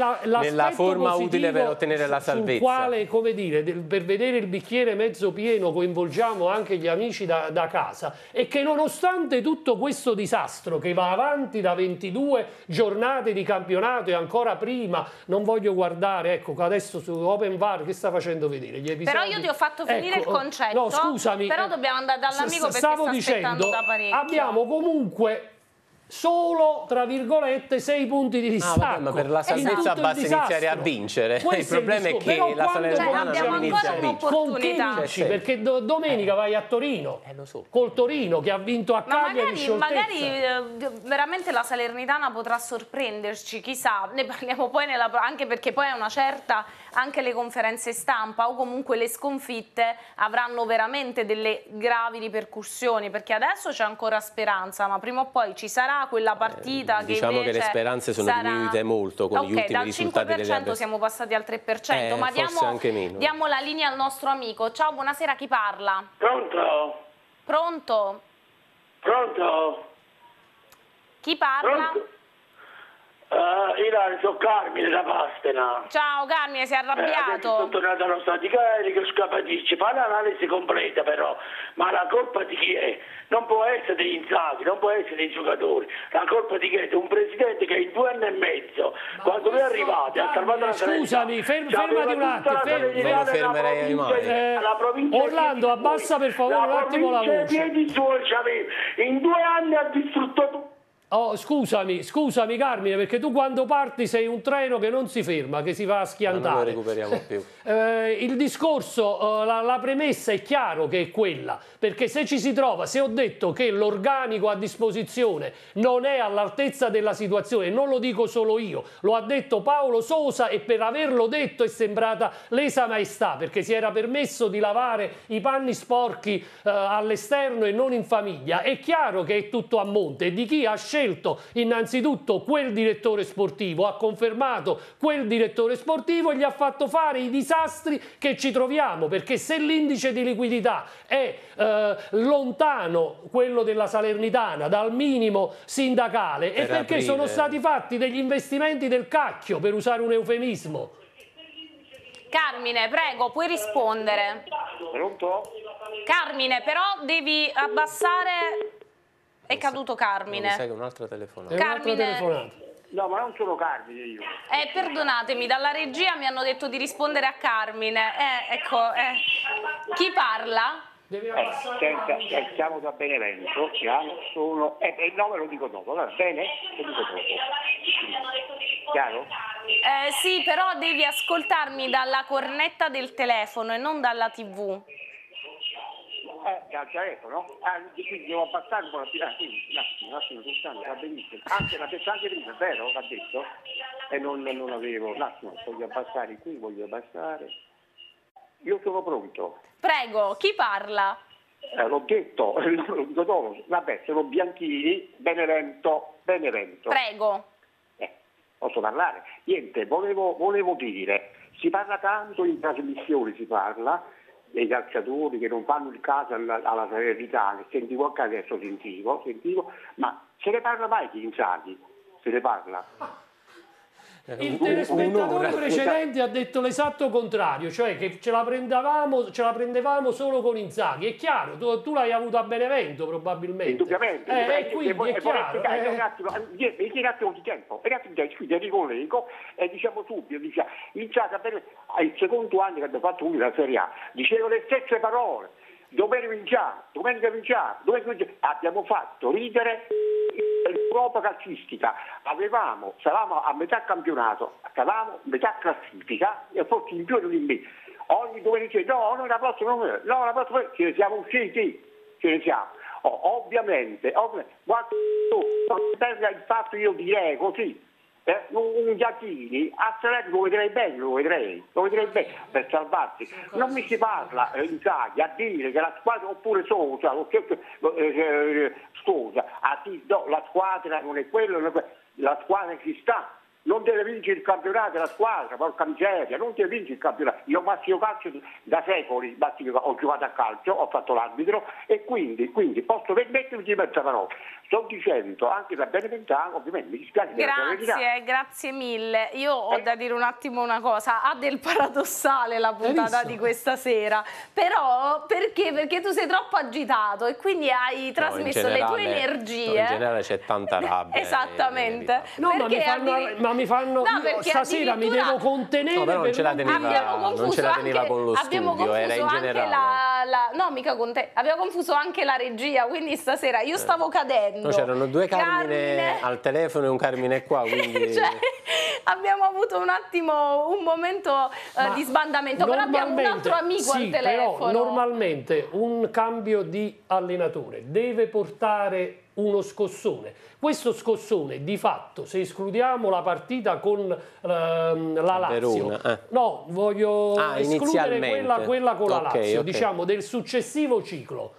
nella forma utile per ottenere la salvezza. Sul quale, come dire, per vedere il bicchiere mezzo pieno coinvolgiamo anche gli amici da casa, e che nonostante tutto questo disastro che va avanti da 22 giornate di campionato e ancora prima, non voglio guardare, ecco adesso su Open VAR che sta facendo vedere gli episodi. Però io ti ho fatto finire il concetto, no, scusami, però dobbiamo andare dall'amico perché stavo sta aspettando dicendo, da parecchio. Abbiamo comunque solo, tra virgolette, 6 punti di distacco. Ma per la salvezza basta iniziare a vincere. Il problema è che la Salernitana non inizia a vincere. Con chi vinci? Perché domenica vai a Torino, col Torino che ha vinto a Cagliari in scioltezza. Magari veramente la Salernitana potrà sorprenderci, chissà, ne parliamo poi anche perché poi a una certa anche le conferenze stampa o comunque le sconfitte avranno veramente delle gravi ripercussioni, perché adesso c'è ancora speranza, ma prima o poi ci sarà quella partita che diciamo che le speranze sono diminuite molto con gli ultimi risultati delle dal 5% siamo passati al 3%, ma diamo la linea al nostro amico. Ciao, buonasera, chi parla? Pronto? Pronto? Pronto? Chi parla? Pronto? Ilaria, sono Carmine da Pastena. Ciao Carmine, sei arrabbiato? Adesso sono tornato allo stadio che scapatisce. Fa l'analisi completa però, ma la colpa di chi è? Non può essere degli Inzaghi, non può essere dei giocatori. La colpa di chi è? Di un presidente che in 2 anni e mezzo, quando lui è arrivato, ha salvato la Scusami, fermati un attimo. Fermerei mai. Orlando, abbassa per favore un attimo la voce. In 2 anni ha distrutto tutto. Oh, scusami Carmine, perché tu quando parti sei un treno che non si ferma, che si va a schiantare. Non lo recuperiamo più. Il discorso, la premessa è chiaro che è quella, perché se ci si trova, se ho detto che l'organico a disposizione non è all'altezza della situazione, non lo dico solo io, lo ha detto Paolo Sosa e per averlo detto è sembrata lesa maestà, perché si era permesso di lavare i panni sporchi all'esterno e non in famiglia. È chiaro che è tutto a monte e di chi ha scelto innanzitutto quel direttore sportivo, ha confermato quel direttore sportivo e gli ha fatto fare i disastri che ci troviamo, perché se l'indice di liquidità è lontano, quello della Salernitana, dal minimo sindacale, è perché sono stati fatti degli investimenti del cacchio, per usare un eufemismo. Carmine, prego, puoi rispondere. Pronto? Carmine, però devi abbassare... È caduto Carmine. Mi sa che è un'altra telefonata. No, ma non sono Carmine io. Perdonatemi, dalla regia mi hanno detto di rispondere a Carmine. Chi parla? Siamo da Benevento, sono... il nome lo dico dopo, va bene? Lo dico dopo. Chiaro? Sì, però devi ascoltarmi dalla cornetta del telefono e non dalla TV. Al telefono? Quindi devo abbassare un po' un attimo, va benissimo. Anche prima, vero? L'ha detto? E non avevo, un attimo, voglio abbassare qui, Io sono pronto. Prego, chi parla? L'ho detto, lo dico dopo. Vabbè, sono Bianchini, Benevento. Prego. Posso parlare? Niente, volevo dire, si parla tanto in trasmissioni, dei calciatori che non fanno il caso alla Salernitana, sentivo anche adesso, sentivo, ma se ne parla mai di Inzaghi? Se ne parla? Il telespettatore precedente ha detto l'esatto contrario, cioè che ce la prendevamo solo con Inzaghi. È chiaro, tu l'hai avuto a Benevento probabilmente. Indubbiamente. Quindi è chiaro. Un attimo di tempo. Qui Enrico Leco e diciamo subito, Inzaghi il secondo anno che abbiamo fatto lui la Serie A, diceva le stesse parole. Domenica vinciamo. Abbiamo fatto ridere l'Europa calcistica. Stavamo a metà campionato, stavamo metà classifica e forse in più di me. Ogni domenica la prossima ce ne siamo usciti. Ovviamente, guarda, il fatto io direi così. Un Giacchini a Salerno lo vedrei bene per salvarsi. Non mi si parla Inzaghi a dire che la squadra, oppure Sosa, la squadra non è quello, la squadra ci sta. Non deve vincere il campionato la squadra, porca miseria, non deve vincere il campionato. Io massimo calcio da secoli, ho giocato a calcio, ho fatto l'arbitro e quindi posso permettermi di mettere parola. Sto dicendo anche da Beneventano, ovviamente mi dispiace. Grazie mille. Io ho da dire un attimo una cosa, ha del paradossale la puntata di questa sera, però perché tu sei troppo agitato e quindi hai trasmesso le tue energie. In generale c'è tanta rabbia. Esattamente. No, ma mi fanno... stasera mi devo contenere. No, però non ce la teneva con lo studio, era in generale. No, mica con te. Abbiamo confuso anche la regia, quindi stasera io stavo cadendo. No, c'erano due Carmine al telefono e un Carmine qua, quindi... cioè, abbiamo avuto un attimo, un momento di sbandamento, però abbiamo un altro amico al telefono. Però normalmente un cambio di allenatore deve portare uno scossone. Questo scossone, di fatto, se escludiamo la partita con la Lazio, no, voglio escludere quella con la Lazio, diciamo del successivo ciclo,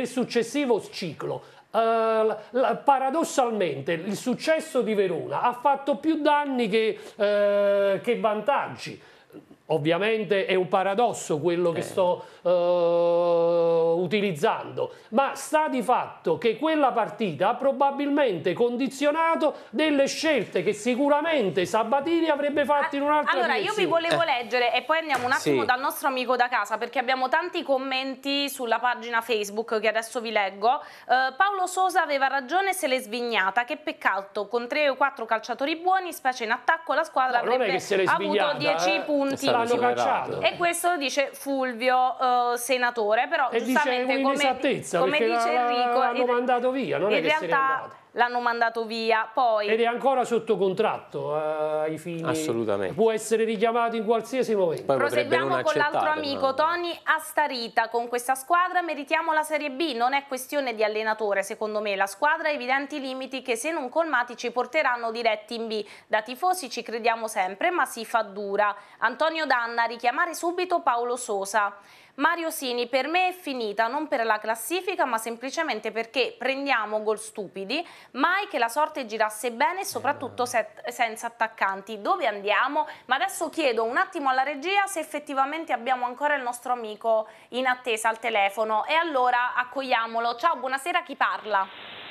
paradossalmente il successo di Verona ha fatto più danni che vantaggi. Ovviamente è un paradosso quello che sto utilizzando, ma sta di fatto che quella partita ha probabilmente condizionato delle scelte che sicuramente Sabatini avrebbe fatto in un'altra direzione. Io vi volevo leggere e poi andiamo un attimo dal nostro amico da casa, perché abbiamo tanti commenti sulla pagina Facebook che adesso vi leggo. Paolo Sosa aveva ragione, se l'è svignata, che peccato, con 3 o 4 calciatori buoni, specie in attacco la squadra avrebbe avuto 10 punti. L'hanno cacciato. E questo lo dice Fulvio, senatore, però giustamente come dice Enrico, l'hanno mandato via, non è che se n'è andato. L'hanno mandato via, poi... Ed è ancora sotto contratto ai fini... Assolutamente. Può essere richiamato in qualsiasi momento. Poi proseguiamo con l'altro amico, Tony Astarita. Con questa squadra meritiamo la Serie B, non è questione di allenatore, secondo me. La squadra ha evidenti limiti che se non colmati ci porteranno diretti in B. Da tifosi ci crediamo sempre, ma si fa dura. Antonio Danna, richiamare subito Paolo Sosa. Mario Sini, per me è finita, non per la classifica ma semplicemente perché prendiamo gol stupidi, mai che la sorte girasse bene e soprattutto senza attaccanti. Dove andiamo? Ma adesso chiedo un attimo alla regia se effettivamente abbiamo ancora il nostro amico in attesa al telefono e allora accogliamolo. Ciao, buonasera, chi parla?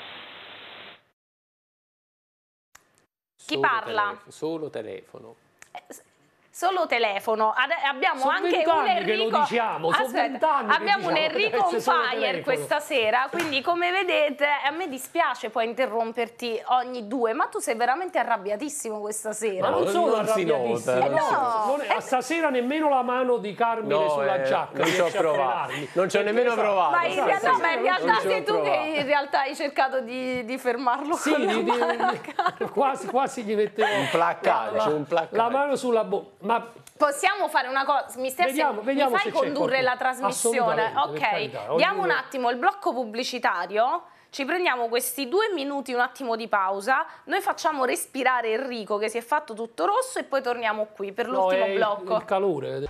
Chi parla? Solo telefono. Solo telefono. Abbiamo anche un Enrico. Abbiamo un Enrico on fire questa sera, quindi come vedete a me dispiace poi interromperti ogni due, ma tu sei veramente arrabbiatissimo questa sera. Ma non sono arrabbiatissimo. Stasera nemmeno la mano di Carmine sulla giacca. Non ci ho provato. Non ci ho nemmeno provato. Ma in realtà sei tu che in realtà hai cercato di fermarlo. Sì, quasi gli mettevo la mano sulla bocca. Ma possiamo fare una cosa, vediamo mi fai condurre la trasmissione? Ok, diamo un attimo il blocco pubblicitario, ci prendiamo questi 2 minuti, un attimo di pausa, noi facciamo respirare Enrico che si è fatto tutto rosso e poi torniamo qui per l'ultimo blocco. Il calore.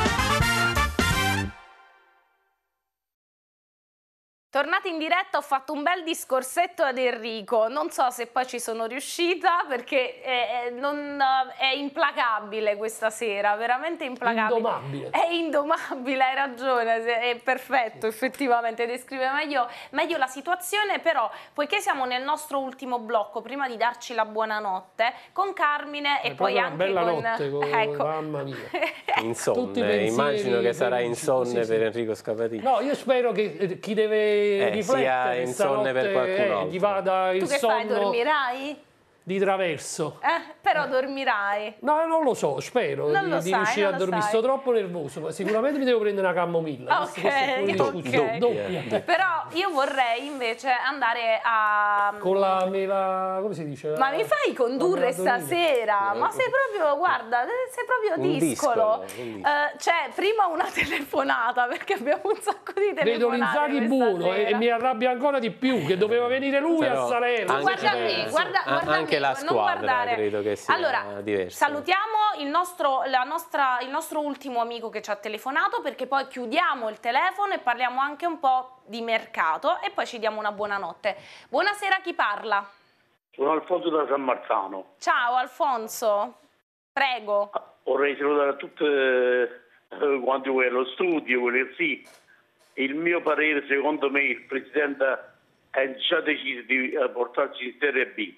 Tornati in diretta, ho fatto un bel discorsetto ad Enrico, non so se poi ci sono riuscita perché è implacabile questa sera, veramente implacabile. Indomabile. È indomabile, hai ragione, è perfetto, effettivamente, descrive meglio la situazione, però poiché siamo nel nostro ultimo blocco, prima di darci la buonanotte, con Carmine e poi anche bella con... notte, ecco. Mamma mia. Insonne, immagino che sarà insonne per Enrico Scavatini. No, io spero che chi deve sia insonne per qualcun altro. Gli vada il sonno. Tu che fai, dormirai? Di traverso. Però dormirai. No, non lo so, spero di riuscire a dormire. Sto troppo nervoso, ma sicuramente mi devo prendere una camomilla. Ok. Però io vorrei invece andare a... Con la mela, come si dice? Ma mi fai condurre stasera? Ma sei proprio, guarda, sei proprio discolo. Cioè, prima una telefonata, perché abbiamo un sacco di telefonate. Vedo l'Inzaghi buono e mi arrabbia ancora di più, che doveva venire lui a Salerno. Guarda me, guarda anche la squadra credo che sia diversa. Salutiamo il nostro ultimo amico che ci ha telefonato, perché poi chiudiamo il telefono e parliamo anche un po' di mercato e poi ci diamo una buonanotte. Buonasera, chi parla? Sono Alfonso da San Marzano. Ciao Alfonso, prego. Vorrei salutare a tutti quanti voi allo studio, sì. Il mio parere, secondo me, il Presidente ha già deciso di portarci in Serie B,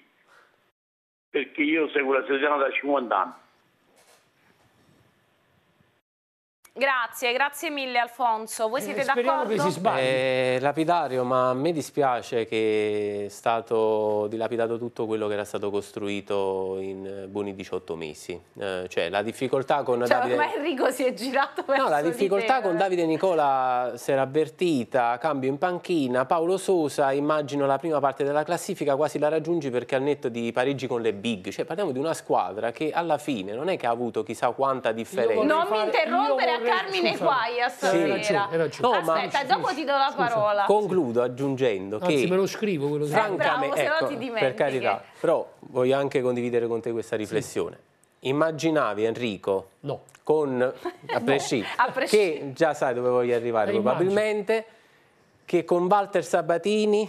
perché io seguo la Salernitana da 50 anni. Grazie mille Alfonso. Voi siete d'accordo? Che si sbagli. Lapidario, ma a me dispiace che è stato dilapidato tutto quello che era stato costruito in buoni 18 mesi. Cioè la difficoltà con Davide... ormai Enrico si è girato verso la difficoltà con Davide Nicola si era avvertita, cambio in panchina, Paolo Sousa, immagino la prima parte della classifica quasi la raggiungi perché al netto di pareggi con le big, cioè parliamo di una squadra che alla fine non è che ha avuto chissà quanta differenza. Non mi interrompere, Carmine Quaia stasera. No, aspetta, dopo ti do la parola. Concludo aggiungendo che... Anzi, me lo scrivo quello che... Bravo, se no ti dimentichi. Per carità, però voglio anche condividere con te questa riflessione. Immaginavi Enrico con a prescindere che già sai dove voglio arrivare probabilmente, che con Walter Sabatini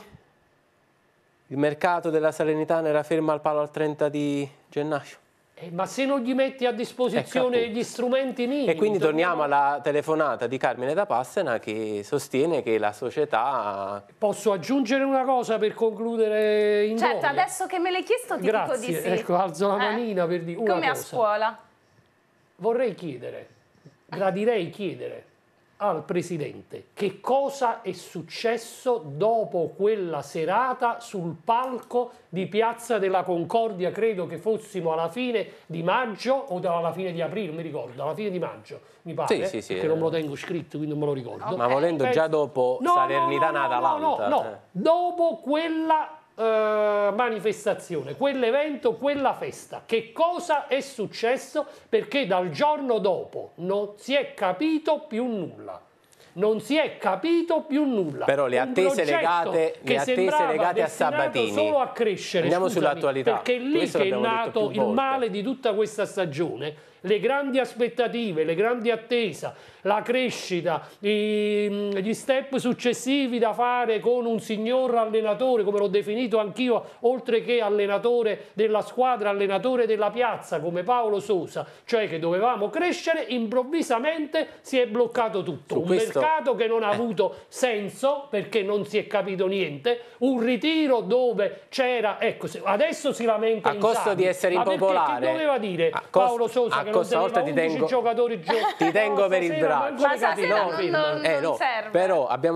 il mercato della Salernitana era fermo al palo al 30 di gennaio? Ma se non gli metti a disposizione gli strumenti minimi... E quindi torniamo alla telefonata di Carmine da Passena che sostiene che la società... Posso aggiungere una cosa per concludere in Certo, gloria? Adesso che me l'hai chiesto ti dico di sì. Ecco, alzo la manina per dire una Come cosa. a scuola. Vorrei chiedere, gradirei chiedere al Presidente che cosa è successo dopo quella serata sul palco di Piazza della Concordia, credo che fossimo alla fine di maggio o alla fine di aprile, non mi ricordo, alla fine di maggio mi pare, sì, perché non me lo tengo scritto, quindi non me lo ricordo. Ma volendo già dopo Salernitana-Atalanta. No, dopo quella manifestazione, quell'evento, quella festa, che cosa è successo? Perché dal giorno dopo non si è capito più nulla. Non si è capito più nulla. Però le attese legate a Sabatini. Solo a crescere. Andiamo sull'attualità. Perché è lì che è nato il male di tutta questa stagione. Le grandi aspettative, le grandi attese, la crescita, gli step successivi da fare con un signor allenatore, come l'ho definito anch'io, oltre che allenatore della squadra, allenatore della piazza, come Paolo Sousa, cioè che dovevamo crescere, improvvisamente si è bloccato tutto. Un mercato che non ha avuto senso, perché non si è capito niente, un ritiro dove c'era, ecco, adesso si lamenta a costo di essere impopolare. Ma che doveva dire Paolo Sousa che non teneva 11 giocatori giovani? Ti tengo per il braccio. Ma stasera non serve. Però abbiamo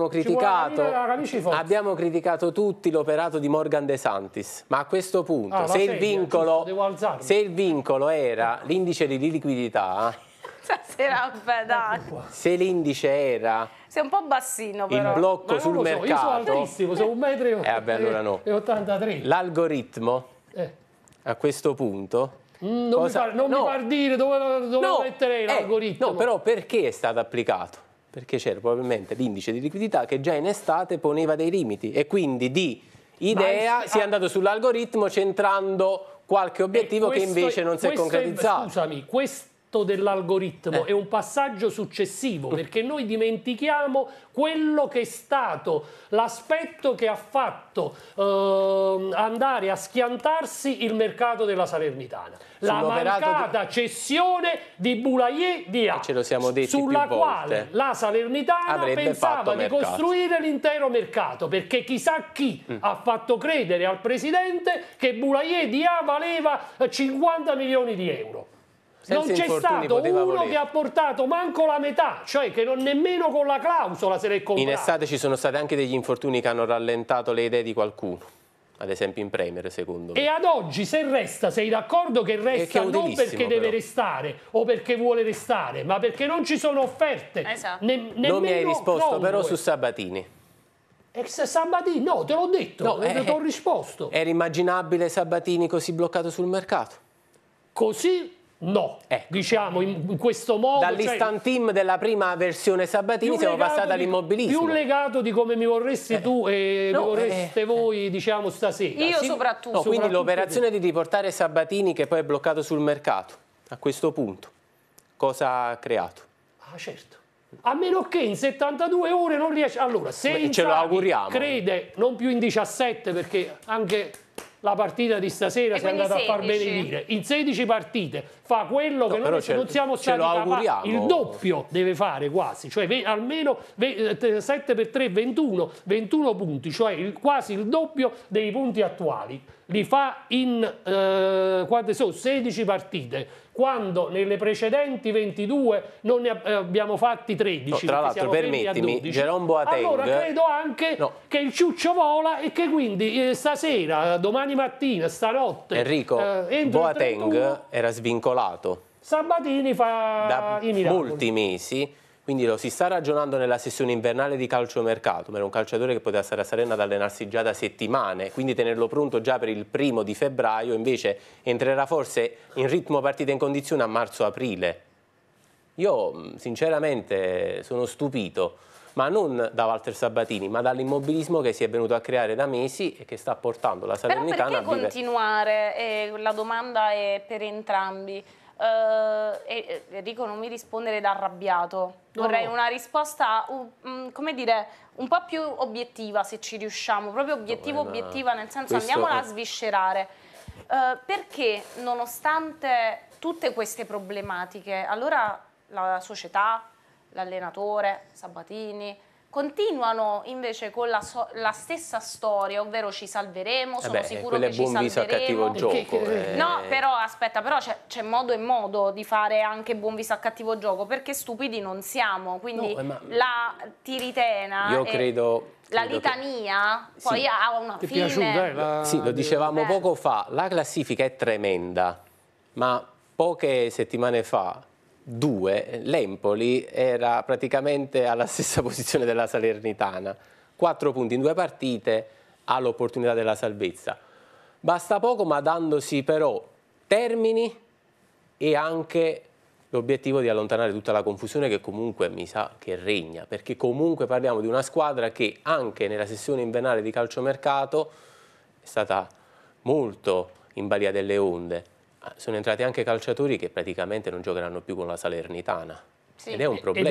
criticato tutti l'operato di Morgan De Santis, ma a questo punto se il vincolo era l'indice di liquidità, stasera, dai. Se l'indice era sei un po' bassino però. Il blocco sul mercato. Io sono altissimo, sono 1,83 m. L'algoritmo a questo punto non mi far dire dove metterei l'algoritmo. No, però perché è stato applicato? Perché c'era probabilmente l'indice di liquidità che già in estate poneva dei limiti e quindi di idea si è andato sull'algoritmo centrando qualche obiettivo che invece non si è concretizzato. Scusami, questo dell'algoritmo è un passaggio successivo, perché noi dimentichiamo quello che è stato l'aspetto che ha fatto andare a schiantarsi il mercato della Salernitana, la mancata cessione di Boulaye di A, ce lo siamo detti sulla più quale volte. la Salernitana pensava di costruire l'intero mercato, perché chissà chi ha fatto credere al Presidente che Boulaye di A valeva 50 milioni di euro. Non c'è stato uno che ha portato manco la metà, cioè che non nemmeno con la clausola se l'è comprata. In estate ci sono stati anche degli infortuni che hanno rallentato le idee di qualcuno, ad esempio in Premier, secondo me. E ad oggi se resta, sei d'accordo che resta non perché deve restare o perché vuole restare, ma perché non ci sono offerte. Esatto. Non mi hai risposto però su Sabatini. Sabatini, no, te l'ho detto, ti ho risposto. Era immaginabile Sabatini così bloccato sul mercato? Così? No, diciamo in questo modo. Dall'instant team della prima versione Sabatini siamo passati all'immobilismo. Più legato di come mi vorresti tu e mi vorreste voi, diciamo, stasera. Io soprattutto. Quindi l'operazione di riportare Sabatini, che poi è bloccato sul mercato, a questo punto, cosa ha creato? Certo. A meno che in 72 ore non riesce. Allora, se ce lo auguriamo. Crede non più in 17, perché anche la partita di stasera si è andata a far benedire. In 16 partite fa quello che noi non siamo stati capaci. Il doppio deve fare quasi, cioè almeno 7 per 3, 21 punti, cioè quasi il doppio dei punti attuali. Li fa in quante sono? 16 partite. quando nelle precedenti 22 non ne abbiamo fatti 13. Tra l'altro, permettimi, Jerome Boateng... Allora credo anche che il ciuccio vola e che quindi stasera, domani mattina, stanotte... Enrico, Boateng era svincolato. Sabatini fa da i miracoli. Molti mesi, quindi lo si sta ragionando nella sessione invernale di calciomercato, ma era un calciatore che poteva stare a Salerno ad allenarsi già da settimane, quindi tenerlo pronto già per il 1° di febbraio, invece entrerà forse in ritmo partita in condizione a marzo-aprile. Io sinceramente sono stupito, ma non da Walter Sabatini, ma dall'immobilismo che si è venuto a creare da mesi e che sta portando la Salernitana a vivere. Perché continuare? La domanda è per entrambi. Enrico, non mi rispondere da arrabbiato, vorrei una risposta come dire, un po' più obiettiva, se ci riusciamo, proprio obiettiva, nel senso andiamola a sviscerare. Perché nonostante tutte queste problematiche, allora la società, l'allenatore, Sabatini, continuano invece con la stessa storia, ovvero ci salveremo, sono sicuro che ci salveremo. Buon viso a cattivo gioco. No, però aspetta, però c'è modo e modo di fare anche buon viso a cattivo gioco, perché stupidi non siamo, quindi la tiritena, io credo la litania poi ha una fine. Piaciuta, sì, lo dicevamo poco fa, la classifica è tremenda, ma poche settimane fa l'Empoli era praticamente alla stessa posizione della Salernitana, 4 punti in 2 partite, ha l'opportunità della salvezza. Basta poco, ma dandosi però termini e anche l'obiettivo di allontanare tutta la confusione che comunque mi sa che regna, perché comunque parliamo di una squadra che anche nella sessione invernale di calciomercato è stata molto in balia delle onde. Sono entrati anche calciatori che praticamente non giocheranno più con la Salernitana. Sì. Ed è un problema. Ed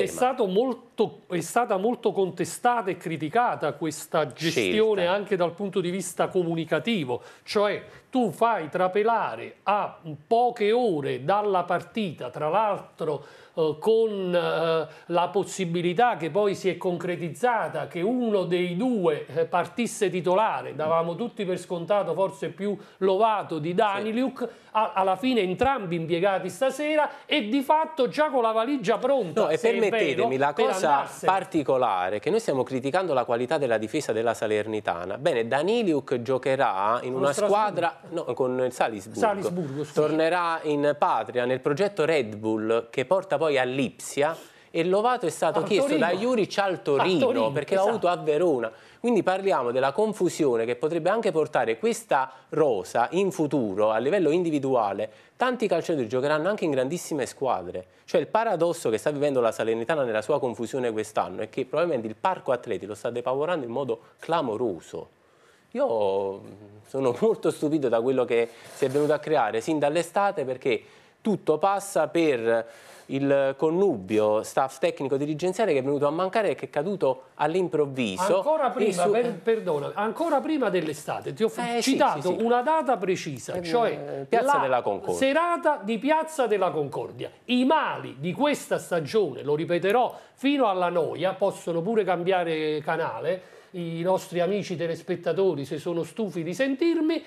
è stata molto contestata e criticata questa gestione anche dal punto di vista comunicativo, cioè tu fai trapelare a poche ore dalla partita, tra l'altro con la possibilità che poi si è concretizzata che uno dei due partisse titolare, davamo tutti per scontato forse più Lovato di Daniliuk, alla fine entrambi impiegati stasera e di fatto già con la valigia pronta. No, e permettetemi, la cosa particolare che noi stiamo criticando la qualità della difesa della Salernitana. Bene, Daniliuk giocherà in una squadra con il Salisburgo, tornerà in patria nel progetto Red Bull che porta poi all'Ipsia, e Lovato è stato chiesto da Juric al Torino perché l'ha avuto a Verona. Quindi parliamo della confusione che potrebbe anche portare questa rosa in futuro a livello individuale. Tanti calciatori giocheranno anche in grandissime squadre. Cioè il paradosso che sta vivendo la Salernitana nella sua confusione quest'anno è che probabilmente il parco atleti lo sta depavorando in modo clamoroso. Io sono molto stupito da quello che si è venuto a creare sin dall'estate, perché tutto passa per il connubio staff tecnico dirigenziale che è venuto a mancare e che è caduto all'improvviso. Ancora prima, perdona, ancora prima dell'estate ti ho citato una data precisa, cioè Piazza della Concordia. Serata di Piazza della Concordia. I mali di questa stagione, lo ripeterò fino alla noia, possono pure cambiare canale, i nostri amici telespettatori, se sono stufi di sentirmi,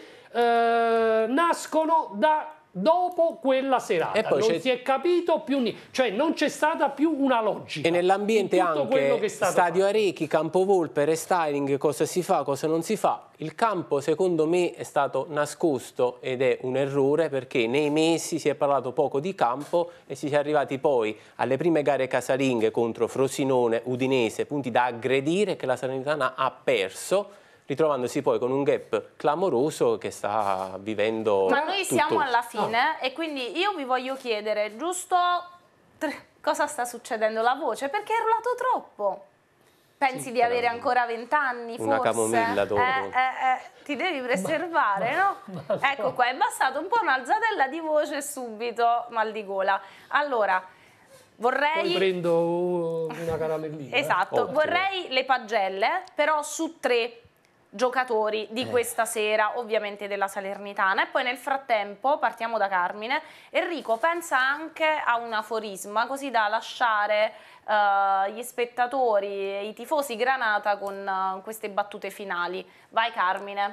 nascono da dopo quella serata. E poi non si è capito più niente, cioè non c'è stata più una logica. E nell'ambiente anche Stadio Arechi, Campo Volpe, restyling, cosa si fa, cosa non si fa. Il campo secondo me è stato nascosto ed è un errore, perché nei mesi si è parlato poco di campo e si è arrivati poi alle prime gare casalinghe contro Frosinone, Udinese, punti da aggredire che la Salernitana ha perso, ritrovandosi poi con un gap clamoroso che sta vivendo. Ma noi siamo alla fine e quindi io vi voglio chiedere giusto cosa sta succedendo, la voce, perché è urlato troppo. Pensi di avere ancora 20 anni forse? Una camomilla dopo. Ti devi preservare, no? Ecco qua, è bastata un po' un'alzatella di voce e subito mal di gola. Allora, vorrei... Poi prendo una caramellina. Esatto, vorrei le pagelle, però su 3 giocatori di questa sera, ovviamente della Salernitana, e poi nel frattempo partiamo da Carmine. Enrico pensa anche a un aforisma così da lasciare gli spettatori e i tifosi granata con queste battute finali. Vai Carmine.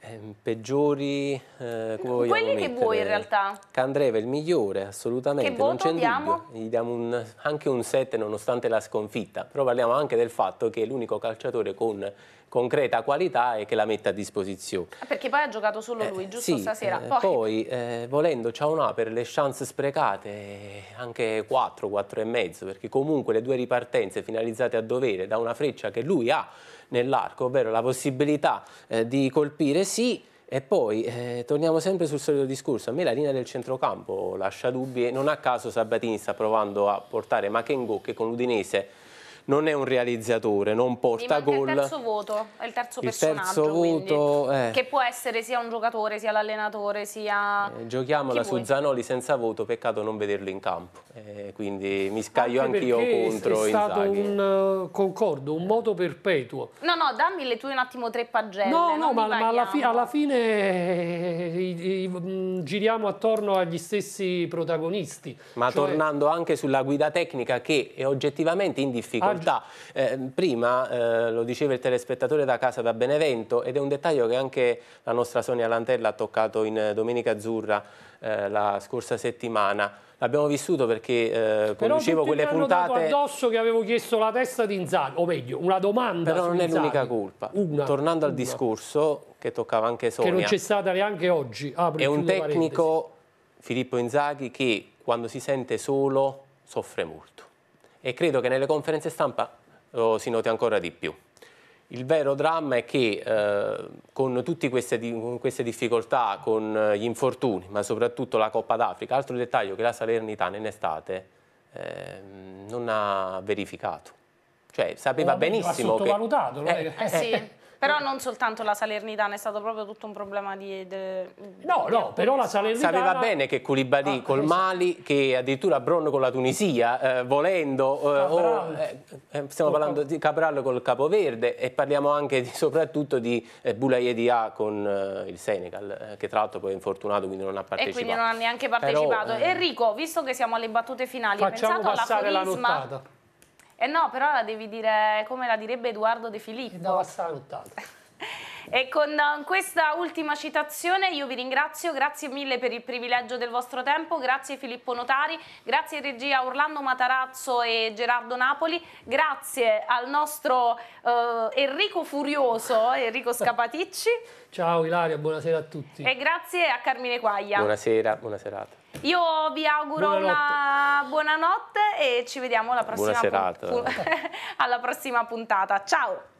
Peggiori quelli che vuoi in realtà. Candreva è il migliore, assolutamente. Che voto diamo? Gli diamo anche un 7 nonostante la sconfitta, però parliamo anche del fatto che è l'unico calciatore con concreta qualità e che la mette a disposizione. Perché poi ha giocato solo lui, giusto, sì, stasera? Poi volendo Ciaunà per le chance sprecate anche 4,5, perché comunque le 2 ripartenze finalizzate a dovere da una freccia che lui ha nell'arco, ovvero la possibilità di colpire e poi torniamo sempre sul solito discorso. A me la linea del centrocampo lascia dubbi e non a caso Sabatini sta provando a portare Makengo, che con l'Udinese non è un realizzatore, non porta gol. Il terzo voto, è il terzo personaggio, che può essere sia un giocatore, sia l'allenatore, sia... giochiamola su Zanoli senza voto, peccato non vederlo in campo, quindi mi scaglio anch'io contro Inzaghi. È stato concordo, un moto perpetuo. No, dammi le tue un attimo 3 pagelle. No, ma alla fine giriamo attorno agli stessi protagonisti. Ma tornando anche sulla guida tecnica, che è oggettivamente in difficoltà. Prima lo diceva il telespettatore da casa da Benevento, ed è un dettaglio che anche la nostra Sonia Lantella ha toccato in Domenica Azzurra la scorsa settimana. L'abbiamo vissuto perché conducevo quelle puntate. Però dato addosso che avevo chiesto la testa di Inzaghi, o meglio, una domanda. Però non è l'unica colpa. Tornando al una. Discorso che toccava anche Sonia. Che non c'è stata neanche oggi. È un tecnico, Filippo Inzaghi, che quando si sente solo soffre molto. E credo che nelle conferenze stampa lo si noti ancora di più. Il vero dramma è che con tutte queste difficoltà, con gli infortuni, ma soprattutto la Coppa d'Africa, altro dettaglio che la Salernitana in estate non ha verificato. Cioè sapeva benissimo che... Ha sottovalutato, sì. Però non soltanto la Salernitana, è stato proprio tutto un problema di... No, però la Salernitana... Sapeva bene che Koulibaly col Mali, che addirittura Bron con la Tunisia, volendo... stiamo parlando di Cabral col Capoverde, e parliamo anche soprattutto di Boulaye Dia con il Senegal, che tra l'altro poi è infortunato, quindi non ha partecipato. E quindi non ha neanche partecipato. Enrico, visto che siamo alle battute finali, hai pensato alla Forisma? No, però la devi dire come la direbbe Edoardo De Filippo. E con questa ultima citazione io vi ringrazio, grazie mille per il privilegio del vostro tempo, grazie Filippo Notari, grazie regia Orlando Matarazzo e Gerardo Napoli, grazie al nostro Enrico Furioso, Enrico Scapaticci. Ciao Ilaria, buonasera a tutti. E grazie a Carmine Quaglia. Buonasera, buona serata. Io vi auguro una buona notte e ci vediamo alla prossima, buona serata. alla prossima puntata. Ciao!